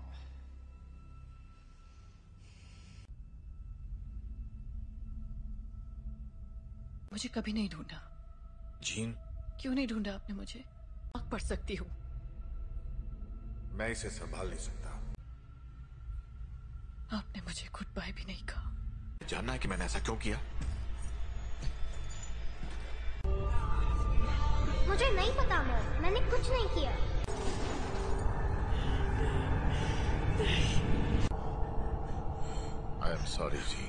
A: मुझे कभी नहीं ढूंढा।
K: जीन,
A: क्यों नहीं ढूंढा आपने मुझे? आग पढ़ सकती हूँ।
K: मैं इसे संभाल नहीं सकता।
A: आपने मुझे गुड बाय भी नहीं कहा।
K: जानना है कि मैंने ऐसा क्यों किया?
B: मुझे नहीं पता मॉम, मैंने कुछ नहीं किया।
K: I am sorry Jean.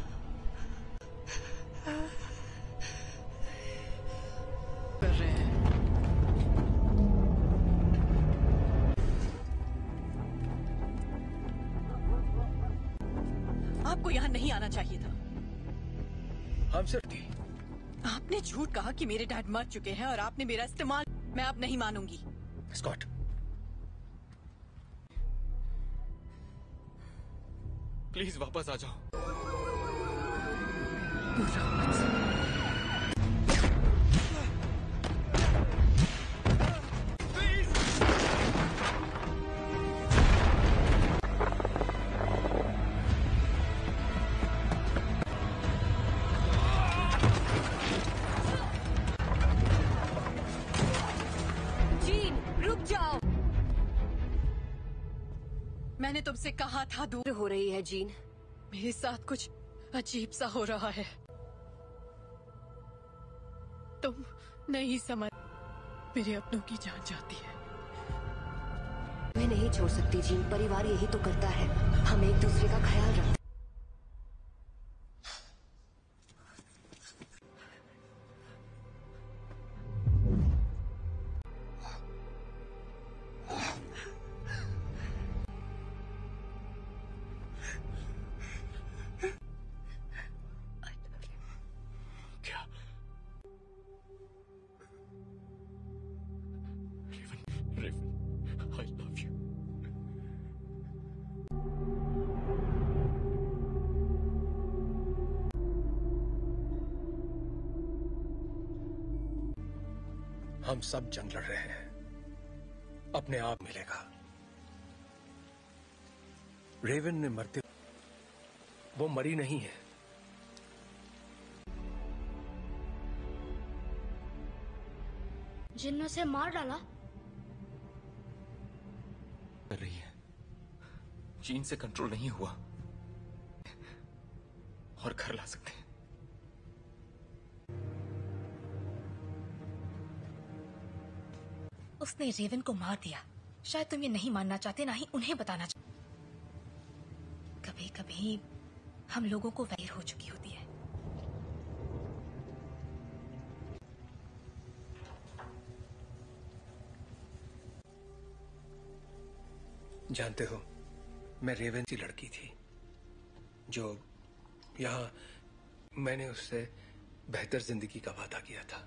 A: कर रहे हैं। आपको यहाँ नहीं आना चाहिए था।
E: हम सिर्फ थी।
A: आपने झूठ कहा कि मेरे डैड मर चुके हैं और आपने मेरा इस्तेमाल। मैं अब नहीं मानूंगी।
E: स्कॉट,
G: प्लीज वापस आ जाओ।
A: जीन, रुक जाओ। मैंने तुमसे कहा था दूर
H: हो रही है जीन।
A: मेरे साथ कुछ अजीब सा हो रहा है। तुम नहीं समझ। मेरे अपनों की जान जाती है।
H: मैं नहीं छोड़ सकती जीन, परिवार यही तो करता है। हम एक दूसरे का ख्याल रखते।
G: क्या? Raven, Raven, I love you.
E: हम सब जंग लड़ रहे हैं। अपने आप मिलेगा। रेवन ने मरते, वो मरी नहीं है।
B: जिन ने उसे मार डाला।
J: कर रही है। जीन से कंट्रोल नहीं हुआ और घर ला सकते हैं।
M: उसने रेवन को मार दिया। शायद तुम ये नहीं मानना चाहते, ना ही उन्हें बताना चाहते। कभी कभी हम लोगों को वैर हो चुकी होती है।
E: जानते हो, मैं रेवन सी लड़की थी जो यहाँ मैंने उससे बेहतर जिंदगी का वादा किया था।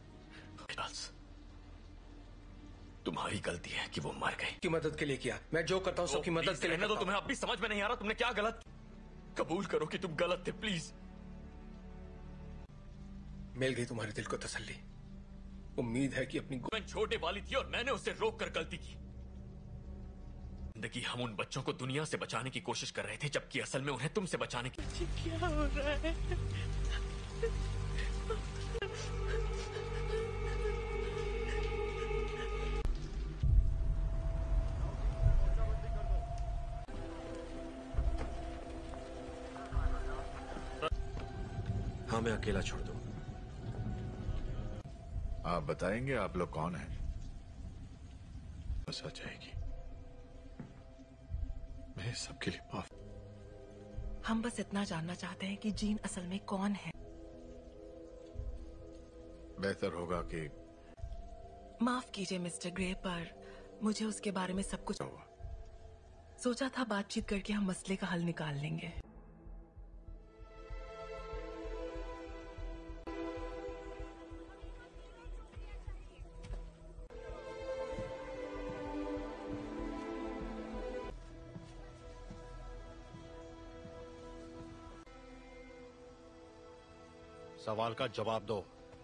G: तुम्हारी गलती है कि वो मर गए।
E: की मदद के लिए किया। मैं जो करता हूँ सबकी मदद के लिए
G: तो तुम्हें अब भी समझ में नहीं आ रहा तुमने क्या गलत। कबूल करो कि तुम गलत थे प्लीज।
E: मिल गई तुम्हारे दिल को तसल्ली। उम्मीद है कि अपनी
G: छोटे वाली थी और मैंने उसे रोक कर गलती की। जिंदगी हम उन बच्चों को दुनिया से बचाने की कोशिश कर रहे थे, जबकि असल में उन्हें तुमसे बचाने की।
A: क्या हो रहा है?
E: हाँ, मैं अकेला छोड़ दूं।
K: आप बताएंगे आप लोग कौन हैं? बस आ जाएगी। मैं सबके लिए माफ।
L: हम बस इतना जानना चाहते हैं कि जीन असल में कौन है।
K: बेहतर होगा कि
L: माफ कीजिए मिस्टर ग्रे, पर मुझे उसके बारे में सब कुछ हुआ। सोचा था बातचीत करके हम मसले का हल निकाल लेंगे।
I: सवाल का जवाब दो।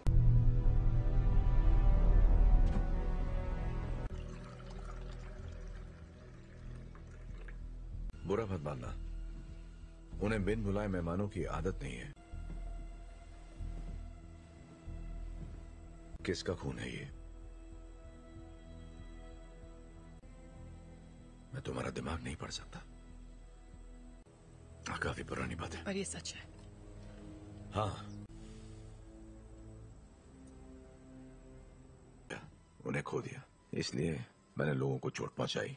K: बुरा मत मानना, उन्हें बिन बुलाए मेहमानों की आदत नहीं है। किसका खून है ये? मैं तुम्हारा दिमाग नहीं पढ़ सकता। हाँ, काफी पुरानी बात है,
L: पर ये सच है।
K: हाँ, उन्हें खो दिया, इसलिए मैंने लोगों को चोट पहुंचाई,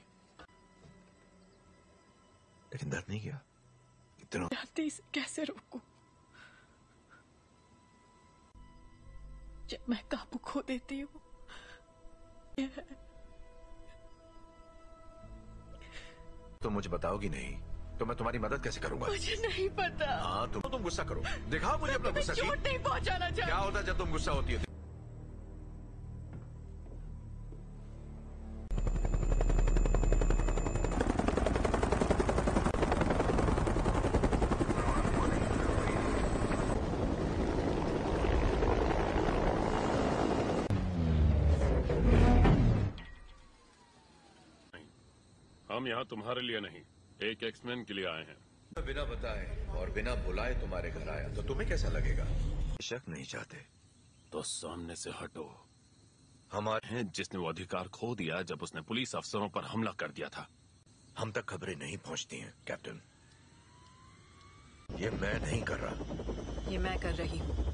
K: लेकिन दर्द नहीं किया। इतना
L: जल्दी से कैसे रोकूं? जब मैं काबू खो देती हूँ।
K: तो मुझे बताओगी नहीं तो मैं तुम्हारी मदद कैसे करूंगा?
L: मुझे नहीं पता।
K: हाँ, तुम तुम गुस्सा करो, दिखाओ मुझे अपना गुस्सा।
L: चोट नहीं पहुंचाना चाहिए।
K: क्या होता है जब तुम गुस्सा होती है?
N: हम यहाँ तुम्हारे लिए नहीं, एक एक्समैन के लिए आए हैं।
K: बिना बताए और बिना बुलाए तुम्हारे घर आया तो तुम्हें कैसा लगेगा? शक नहीं चाहते
N: तो सामने से हटो।
K: हमारे
N: हैं जिसने वो अधिकार खो दिया जब उसने पुलिस अफसरों पर हमला कर दिया था।
K: हम तक खबरें नहीं पहुंचती हैं कैप्टन। ये मैं नहीं कर रहा,
A: ये मैं कर रही हूँ।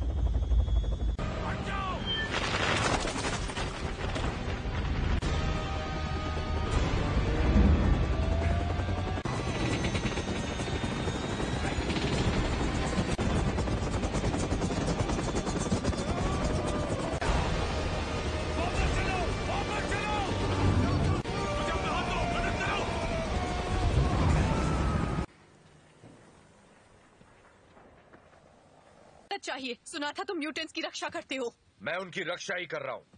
C: चाहिए। सुना था तुम म्यूटेंट्स की रक्षा करते हो।
K: मैं उनकी रक्षा ही कर रहा हूं।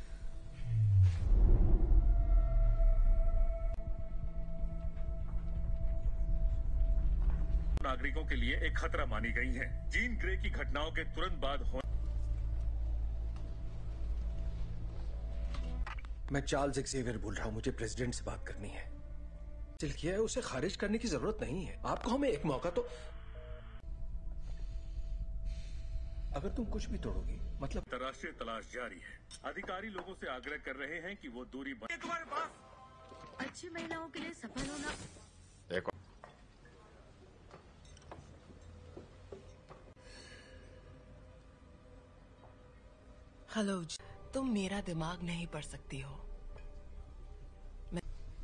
N: नागरिकों के लिए एक खतरा मानी गई हैं। जीन ग्रे की घटनाओं के तुरंत बाद हो
E: मैं चार्ल्स एक्सेवियर बोल रहा हूं। मुझे प्रेसिडेंट से बात करनी है। दिल किया है, उसे खारिज करने की जरूरत नहीं है। आपको हमें एक मौका तो। अगर तुम कुछ भी तोड़ोगी मतलब।
N: अंतर्राष्ट्रीय तलाश जारी है। अधिकारी लोगों से आग्रह कर रहे हैं कि वो दूरी बना। तुम्हारे पास
M: अच्छी महिलाओं के लिए सफल होना।
K: देखो,
L: हेलो, तुम मेरा दिमाग नहीं पढ़ सकती हो। मैं...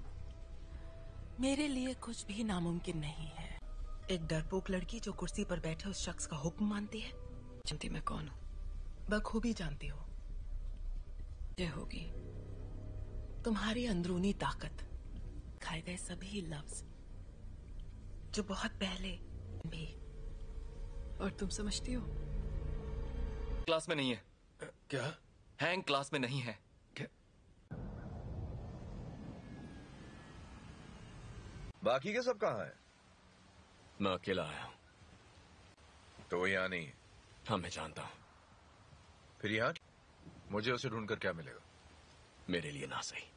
L: मेरे लिए कुछ भी नामुमकिन नहीं है। एक डरपोक लड़की जो कुर्सी पर बैठे उस शख्स का हुक्म मानती है।
A: जानती मैं कौन हूँ?
L: बखूबी जानती हो।
A: ये होगी
L: तुम्हारी अंदरूनी ताकत, खाए गए सभी लफ्ज जो बहुत पहले भी।
A: और तुम समझती हो?
J: क्लास में नहीं है।
E: क्या?
J: हैंग क्लास में नहीं है।
E: क्या?
K: बाकी के सब कहाँ हैं?
G: मैं अकेला आया हूँ।
K: तो वो यहाँ नहीं है?
G: हाँ, मैं जानता हूँ।
K: फिर यहाँ मुझे उसे ढूंढकर क्या मिलेगा?
G: मेरे लिए ना सही।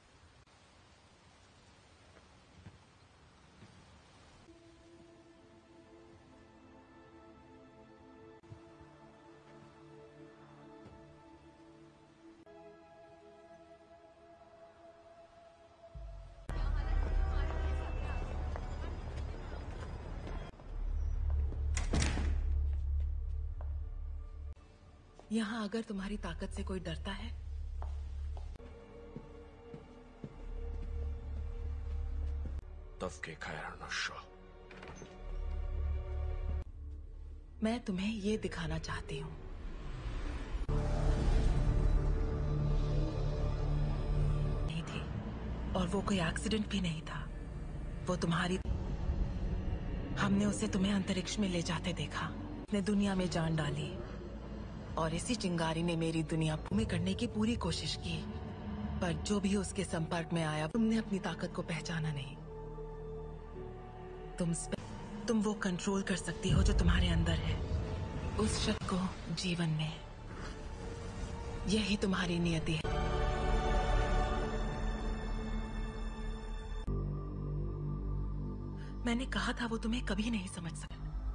L: यहाँ अगर तुम्हारी ताकत से कोई डरता है
G: तब खैर नशा।
L: मैं तुम्हें ये दिखाना चाहती हूँ। नहीं थी और वो कोई एक्सीडेंट भी नहीं था। वो तुम्हारी हमने उसे तुम्हें अंतरिक्ष में ले जाते देखा। ने दुनिया में जान डाली और इसी चिंगारी ने मेरी दुनिया में करने की पूरी कोशिश की, पर जो भी उसके संपर्क में आया तुमने अपनी ताकत को पहचाना नहीं। तुम तुम वो कंट्रोल कर सकती हो जो तुम्हारे अंदर है, उस शक्ति को जीवन में। यही तुम्हारी नियति है। मैंने कहा था वो तुम्हें कभी नहीं समझ सकता।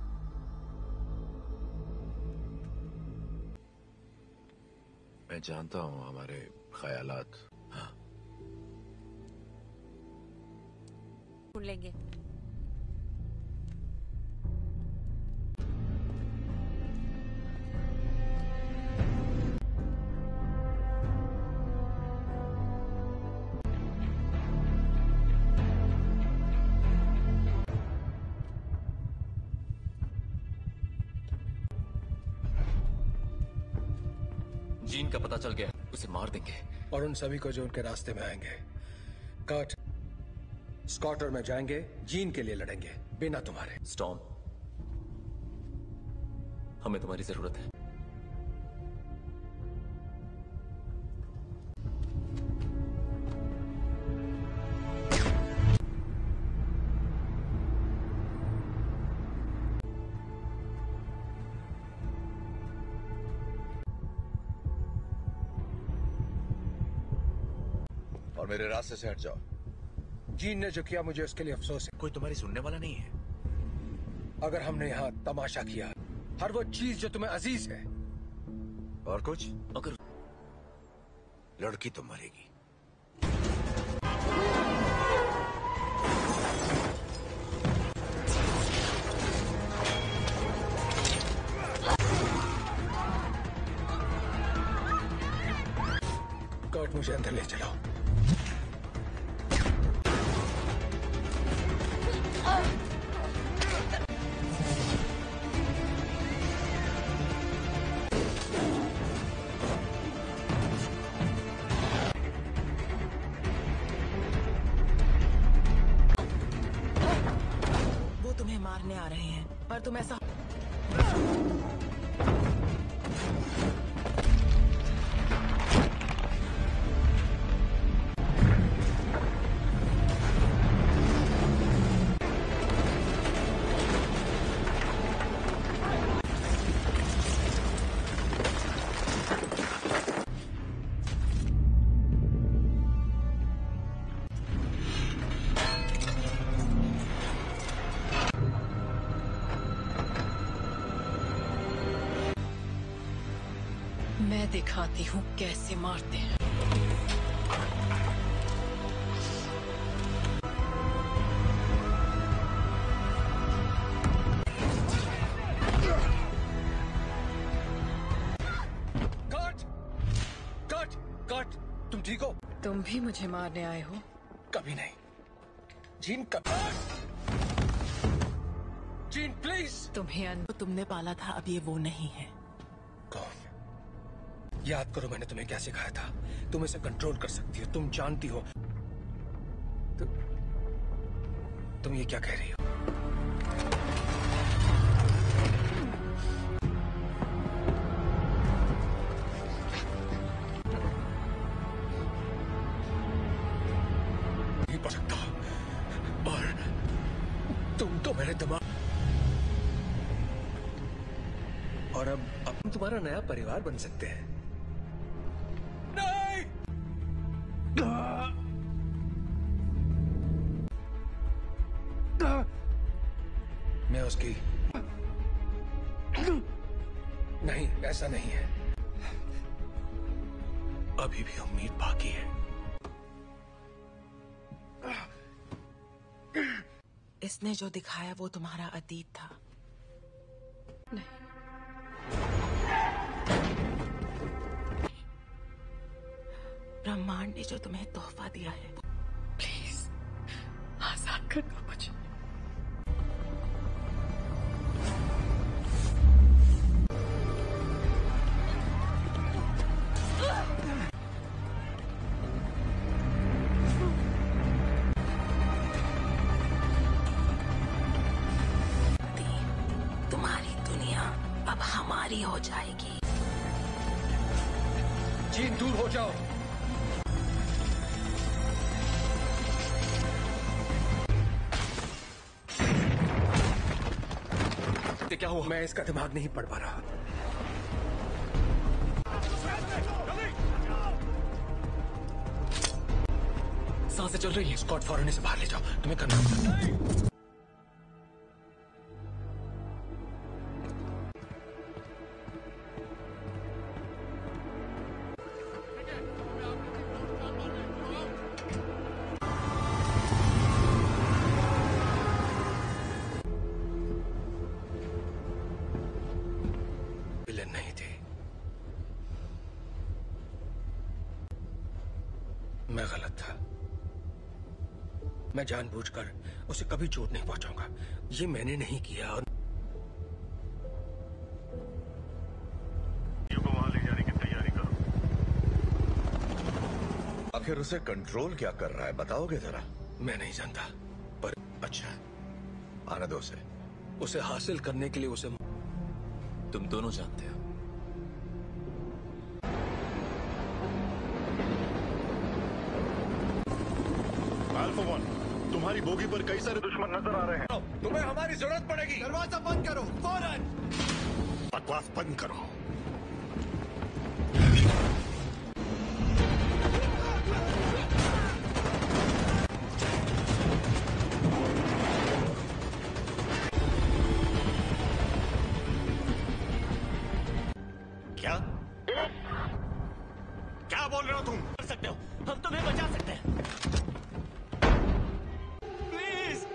K: मैं जानता हूं हमारे ख्यालात। हाँ,
O: सुन लेंगे।
J: जीन का पता चल गया, उसे मार देंगे।
E: और उन सभी को जो उनके रास्ते में आएंगे। कर्ट, स्कॉट और मैं जाएंगे, जीन के लिए लड़ेंगे बिना तुम्हारे।
J: स्टॉर्म, हमें तुम्हारी जरूरत है।
K: और मेरे रास्ते से हट जाओ।
E: जीन ने जो किया मुझे उसके लिए अफसोस है।
K: कोई तुम्हारी सुनने वाला नहीं है।
E: अगर हमने यहाँ तमाशा किया, हर वो चीज जो तुम्हें अजीज है।
K: और कुछ?
J: अगर
K: लड़की तो मरेगी।
E: कर्ट, मुझे अंदर ले चलो।
L: वो तुम्हें मारने आ रहे हैं, पर तुम ऐसा
A: मैं दिखाती हूँ कैसे मारते हैं।
E: कट! कट! कट! तुम ठीक हो?
A: तुम भी मुझे मारने आए हो?
E: कभी नहीं। Jean, cut! Jean, please!
A: तुम्हें अन...
L: तुमने पाला था, अब ये वो नहीं है।
E: कौन? याद करो मैंने तुम्हें क्या सिखाया था। तुम इसे कंट्रोल कर सकती हो, तुम जानती हो। तु, तुम ये क्या कह रही हो? नहीं पढ़ सकता। और तुम तो मेरे दिमाग। और अब अब तुम्हारा नया परिवार बन सकते हैं। नहीं! मैं उसकी नहीं, ऐसा नहीं है। अभी भी उम्मीद बाकी है।
L: इसने जो दिखाया वो तुम्हारा अतीत था।
A: नहीं।
L: ने जो तुम्हें तोहफा दिया है,
A: प्लीज आजाद कर दो मुझे।
L: तुम्हारी दुनिया अब हमारी हो जाएगी।
E: जीन दूर हो जाओ।
G: क्या हुआ?
E: मैं इसका दिमाग नहीं पढ़ पा रहा।
G: सांसें चल रही है।
E: स्कॉट फौरन इसे बाहर ले जाओ। तुम्हें करना होगा। विलन नहीं थे, मैं गलत था। मैं जानबूझकर उसे कभी चोट नहीं पहुंचाऊंगा। ये मैंने नहीं किया। और
N: को वहां ले जाने की तैयारी करो।
K: आखिर उसे कंट्रोल क्या कर रहा है, बताओगे जरा?
E: मैं नहीं जानता, पर
K: अच्छा, आने दो उसे।
E: उसे हासिल करने के लिए उसे
J: तुम दोनों जानते हो।
N: अल्फा वन, तुम्हारी बोगी पर कई सारे दुश्मन नजर आ रहे हैं।
E: तुम्हें हमारी जरूरत पड़ेगी।
I: दरवाजा बंद करो फौरन।
N: बकवास बंद करो। क्या क्या बोल रहे हो तुम?
Q: कर सकते हो, हम तुम्हें बचा सकते हैं। प्लीज।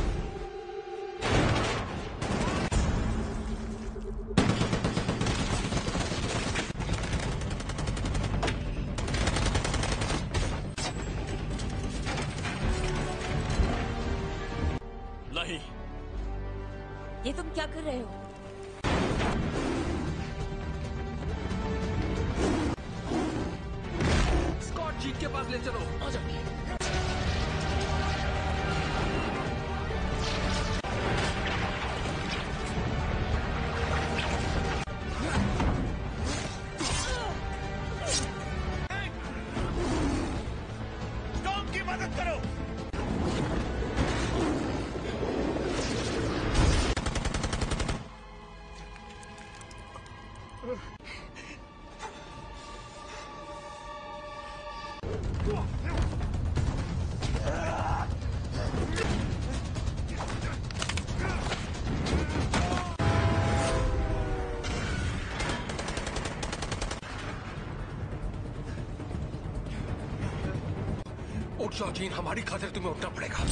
G: नहीं,
O: ये तुम क्या कर रहे हो?
E: स्कॉट जीत के पास ले चलो।
G: आ जाओ।
N: टॉम की मदद करो।
E: उठ जाओ जीन, हमारी खातिर तुम्हें उठना पड़ेगा।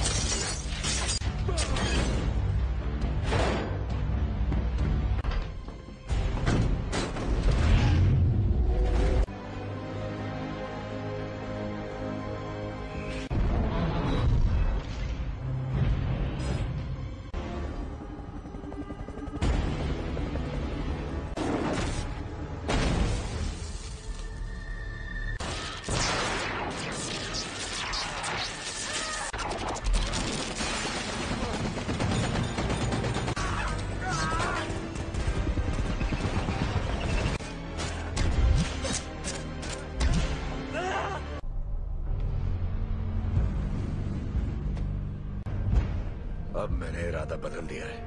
K: अब मैंने इरादा बदल दिया है।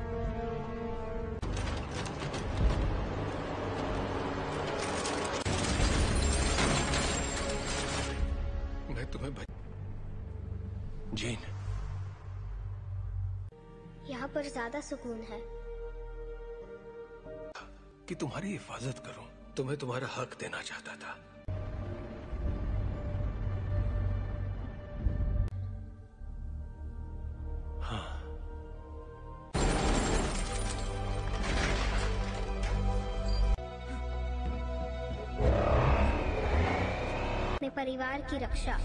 E: मैं तुम्हें बच... जीन,
B: यहाँ पर ज्यादा सुकून है।
E: कि तुम्हारी हिफाजत करूं। तुम्हें तुम्हारा हक देना चाहता था। हाँ,
B: अपने परिवार की रक्षा।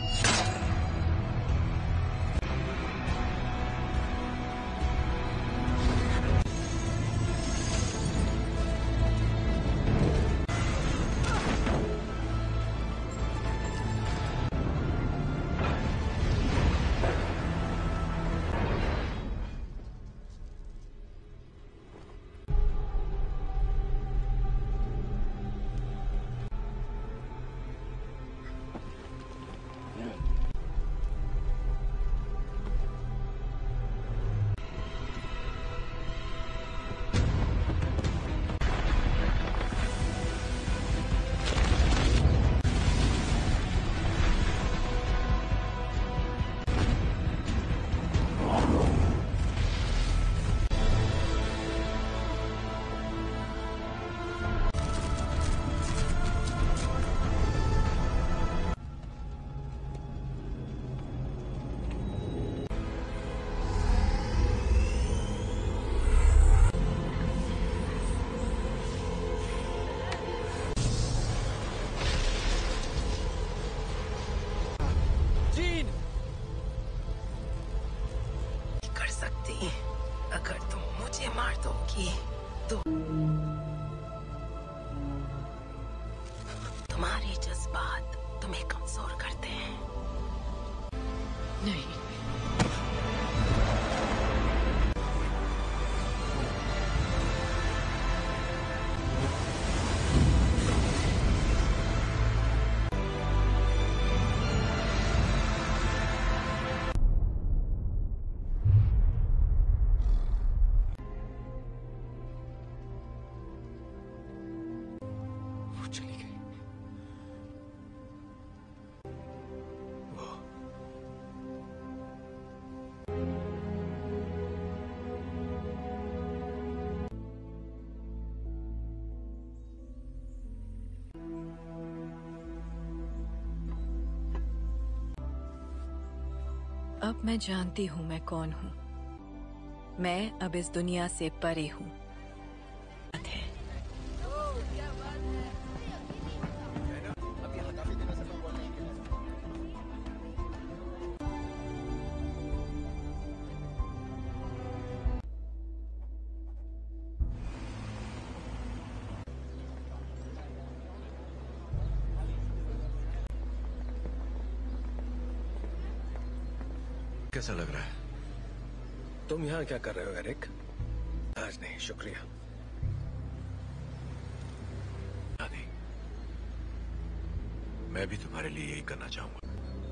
L: अगर तुम मुझे मार दोगी तो तुम्हारे जज्बात तुम्हें कमजोर करते हैं।
A: नहीं, अब मैं जानती हूँ मैं कौन हूँ। मैं अब इस दुनिया से परे हूँ।
E: कैसा लग रहा है? तुम यहाँ क्या कर रहे हो एरिक? आज नहीं, शुक्रिया।
K: नहीं, मैं भी तुम्हारे लिए यही करना चाहूंगा।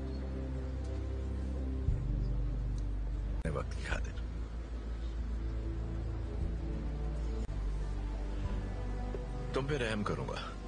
K: वक्त की खातिर तुम पे रहम करूंगा।